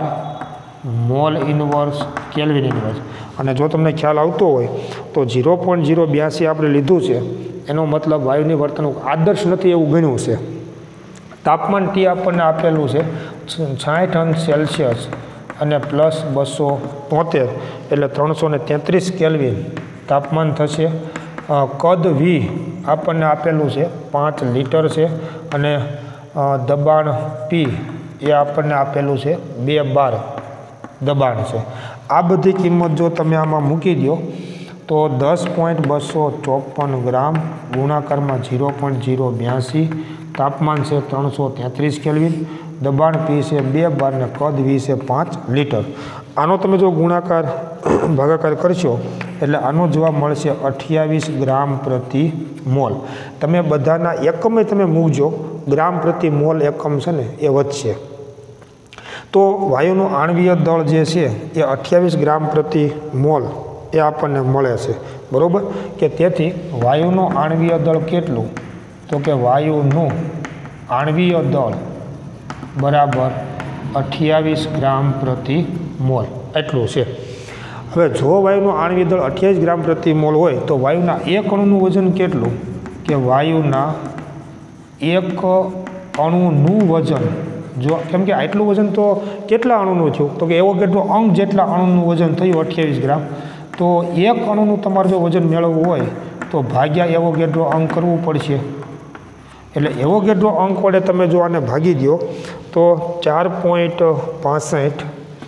mole inverse kelvin inverse. અને જો તમને ખ્યાલ આવતો હોય તો ઝીરો પોઈન્ટ ઝીરો બ્યાસી આપણે લીધું છે એનો મતલબ વાયુની વર્તણૂક આદર્શ નથી એવું ગણ્યું છે. તાપમાન ટી આપણને આપેલું છે સાઠ અંશ સેલ્સિયસ અને પ્લસ બસો તોતેર એટલે ત્રણસો ને તેત્રીસ કેલ્વિન તાપમાન થશે. કદ વી આપણને આપેલું છે પાંચ લીટર છે અને દબાણ પી એ આપણને આપેલું છે બે બાર દબાણ છે. આ બધી કિંમત જો તમે આમાં મૂકી દો તો દસ પોઈન્ટ બસો ચોપન ગ્રામ ગુણાકારમાં ઝીરો પોઈન્ટ ઝીરો બ્યાસી તાપમાન છે ત્રણસો તેત્રીસ કેલ્વિન, દબાણ પી છે બે બાર ને કદ વી છે પાંચ લીટર. આનો તમે જો ગુણાકાર ભાગાકાર કરશો એટલે આનો જવાબ મળશે અઠ્યાવીસ ગ્રામ પ્રતિ મોલ. તમે બધાના એકમે તમે મૂકજો, ગ્રામ પ્રતિ મોલ એકમ છે ને એ વધશે. તો વાયુનું આણ્વીય દળ જે છે એ અઠ્યાવીસ ગ્રામ પ્રતિ મોલ એ આપણને મળે છે. બરાબર કે તેથી વાયુનું આણ્વીય દળ કેટલું તો કે વાયુનું આણ્વીય દળ બરાબર અઠ્યાવીસ ગ્રામ પ્રતિ મોલ એટલું છે. હવે જો વાયુનું આણ્વીય દળ અઠ્યાવીસ ગ્રામ પ્રતિ મોલ હોય તો વાયુના એક અણુનું વજન કેટલું કે વાયુના એક અણુનું વજન જો કેમ કે આટલું વજન તો કેટલા અણુનું થયું તો કે એવો કેટલો અંક જેટલા અણુનું વજન થયું અઠ્યાવીસ ગ્રામ. તો એક અણુનું તમારે જો વજન મેળવવું હોય તો ભાગ્યા એવો કેટલો અંક કરવું પડશે. એટલે એવો કેટલો અંક વડે તમે જો આને ભાગી દો તો ચાર પોઈન્ટ પાસઠ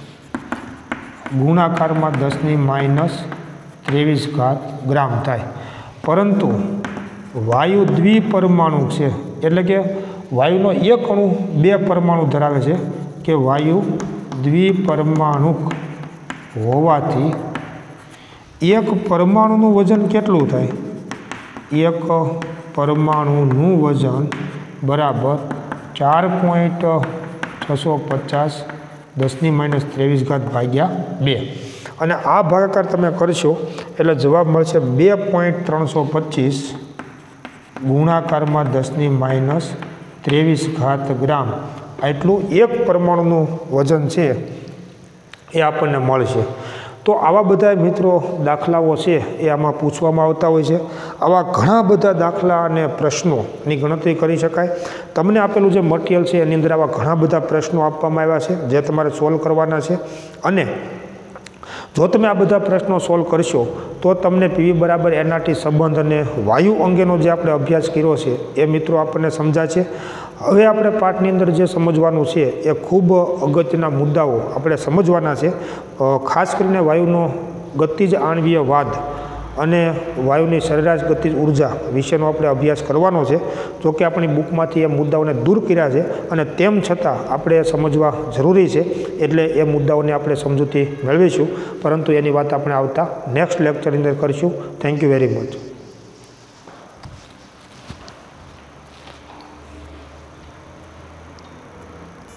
ગુણાકારમાં દસની માઇનસ ત્રેવીસ ઘાત ગ્રામ થાય. પરંતુ વાયુ દ્વિપરમાણુ છે એટલે કે વાયુનો એક અણુ બે પરમાણુ ધરાવે છે કે વાયુ દ્વિપરમાણુક હોવાથી એક પરમાણુનું વજન કેટલું થાય એક પરમાણુનું વજન બરાબર ચાર પોઈન્ટ છસો પચાસ દસની માઇનસ ત્રેવીસ ઘાત ભાગ્યા બે. અને આ ભાગાકાર તમે કરશો એટલે જવાબ મળશે બે પોઈન્ટ ત્રણસો પચીસ ગુણાકારમાં દસની માઇનસ ત્રેવીસ ઘાત ગ્રામ. આટલું એક પરમાણુનું વજન છે એ આપણને મળશે. તો આવા બધા મિત્રો દાખલાઓ છે એ આમાં પૂછવામાં આવતા હોય છે. આવા ઘણા બધા દાખલા અને પ્રશ્નોની ગણતરી કરી શકાય. તમને આપેલું જે મટીરિયલ છે એની અંદર આવા ઘણા બધા પ્રશ્નો આપવામાં આવ્યા છે જે તમારે સોલ્વ કરવાના છે. અને જો તમે આ બધા પ્રશ્નો સોલ્વ કરશો તો તમને પીવી બરાબર એનઆરટી સંબંધ અને વાયુ અંગેનો જે આપણે અભ્યાસ કર્યો છે એ મિત્રો આપણને સમજાય છે. હવે આપણે પાઠની અંદર જે સમજવાનું છે એ ખૂબ અગત્યના મુદ્દાઓ આપણે સમજવાના છે. ખાસ કરીને વાયુનો ગતિજ આણ્વીય વાદ અને વાયુની સરેરાશ ગતિજ ઉર્જા વિશેનો આપણે અભ્યાસ કરવાનો છે. જો કે આપણી બુકમાંથી એ મુદ્દાઓને દૂર કર્યા છે અને તેમ છતાં આપણે સમજવા જરૂરી છે, એટલે એ મુદ્દાઓને આપણે સમજૂતી મેળવીશું, પરંતુ એની વાત આપણે આવતા નેક્સ્ટ લેક્ચરની અંદર કરીશું. Thank you very much.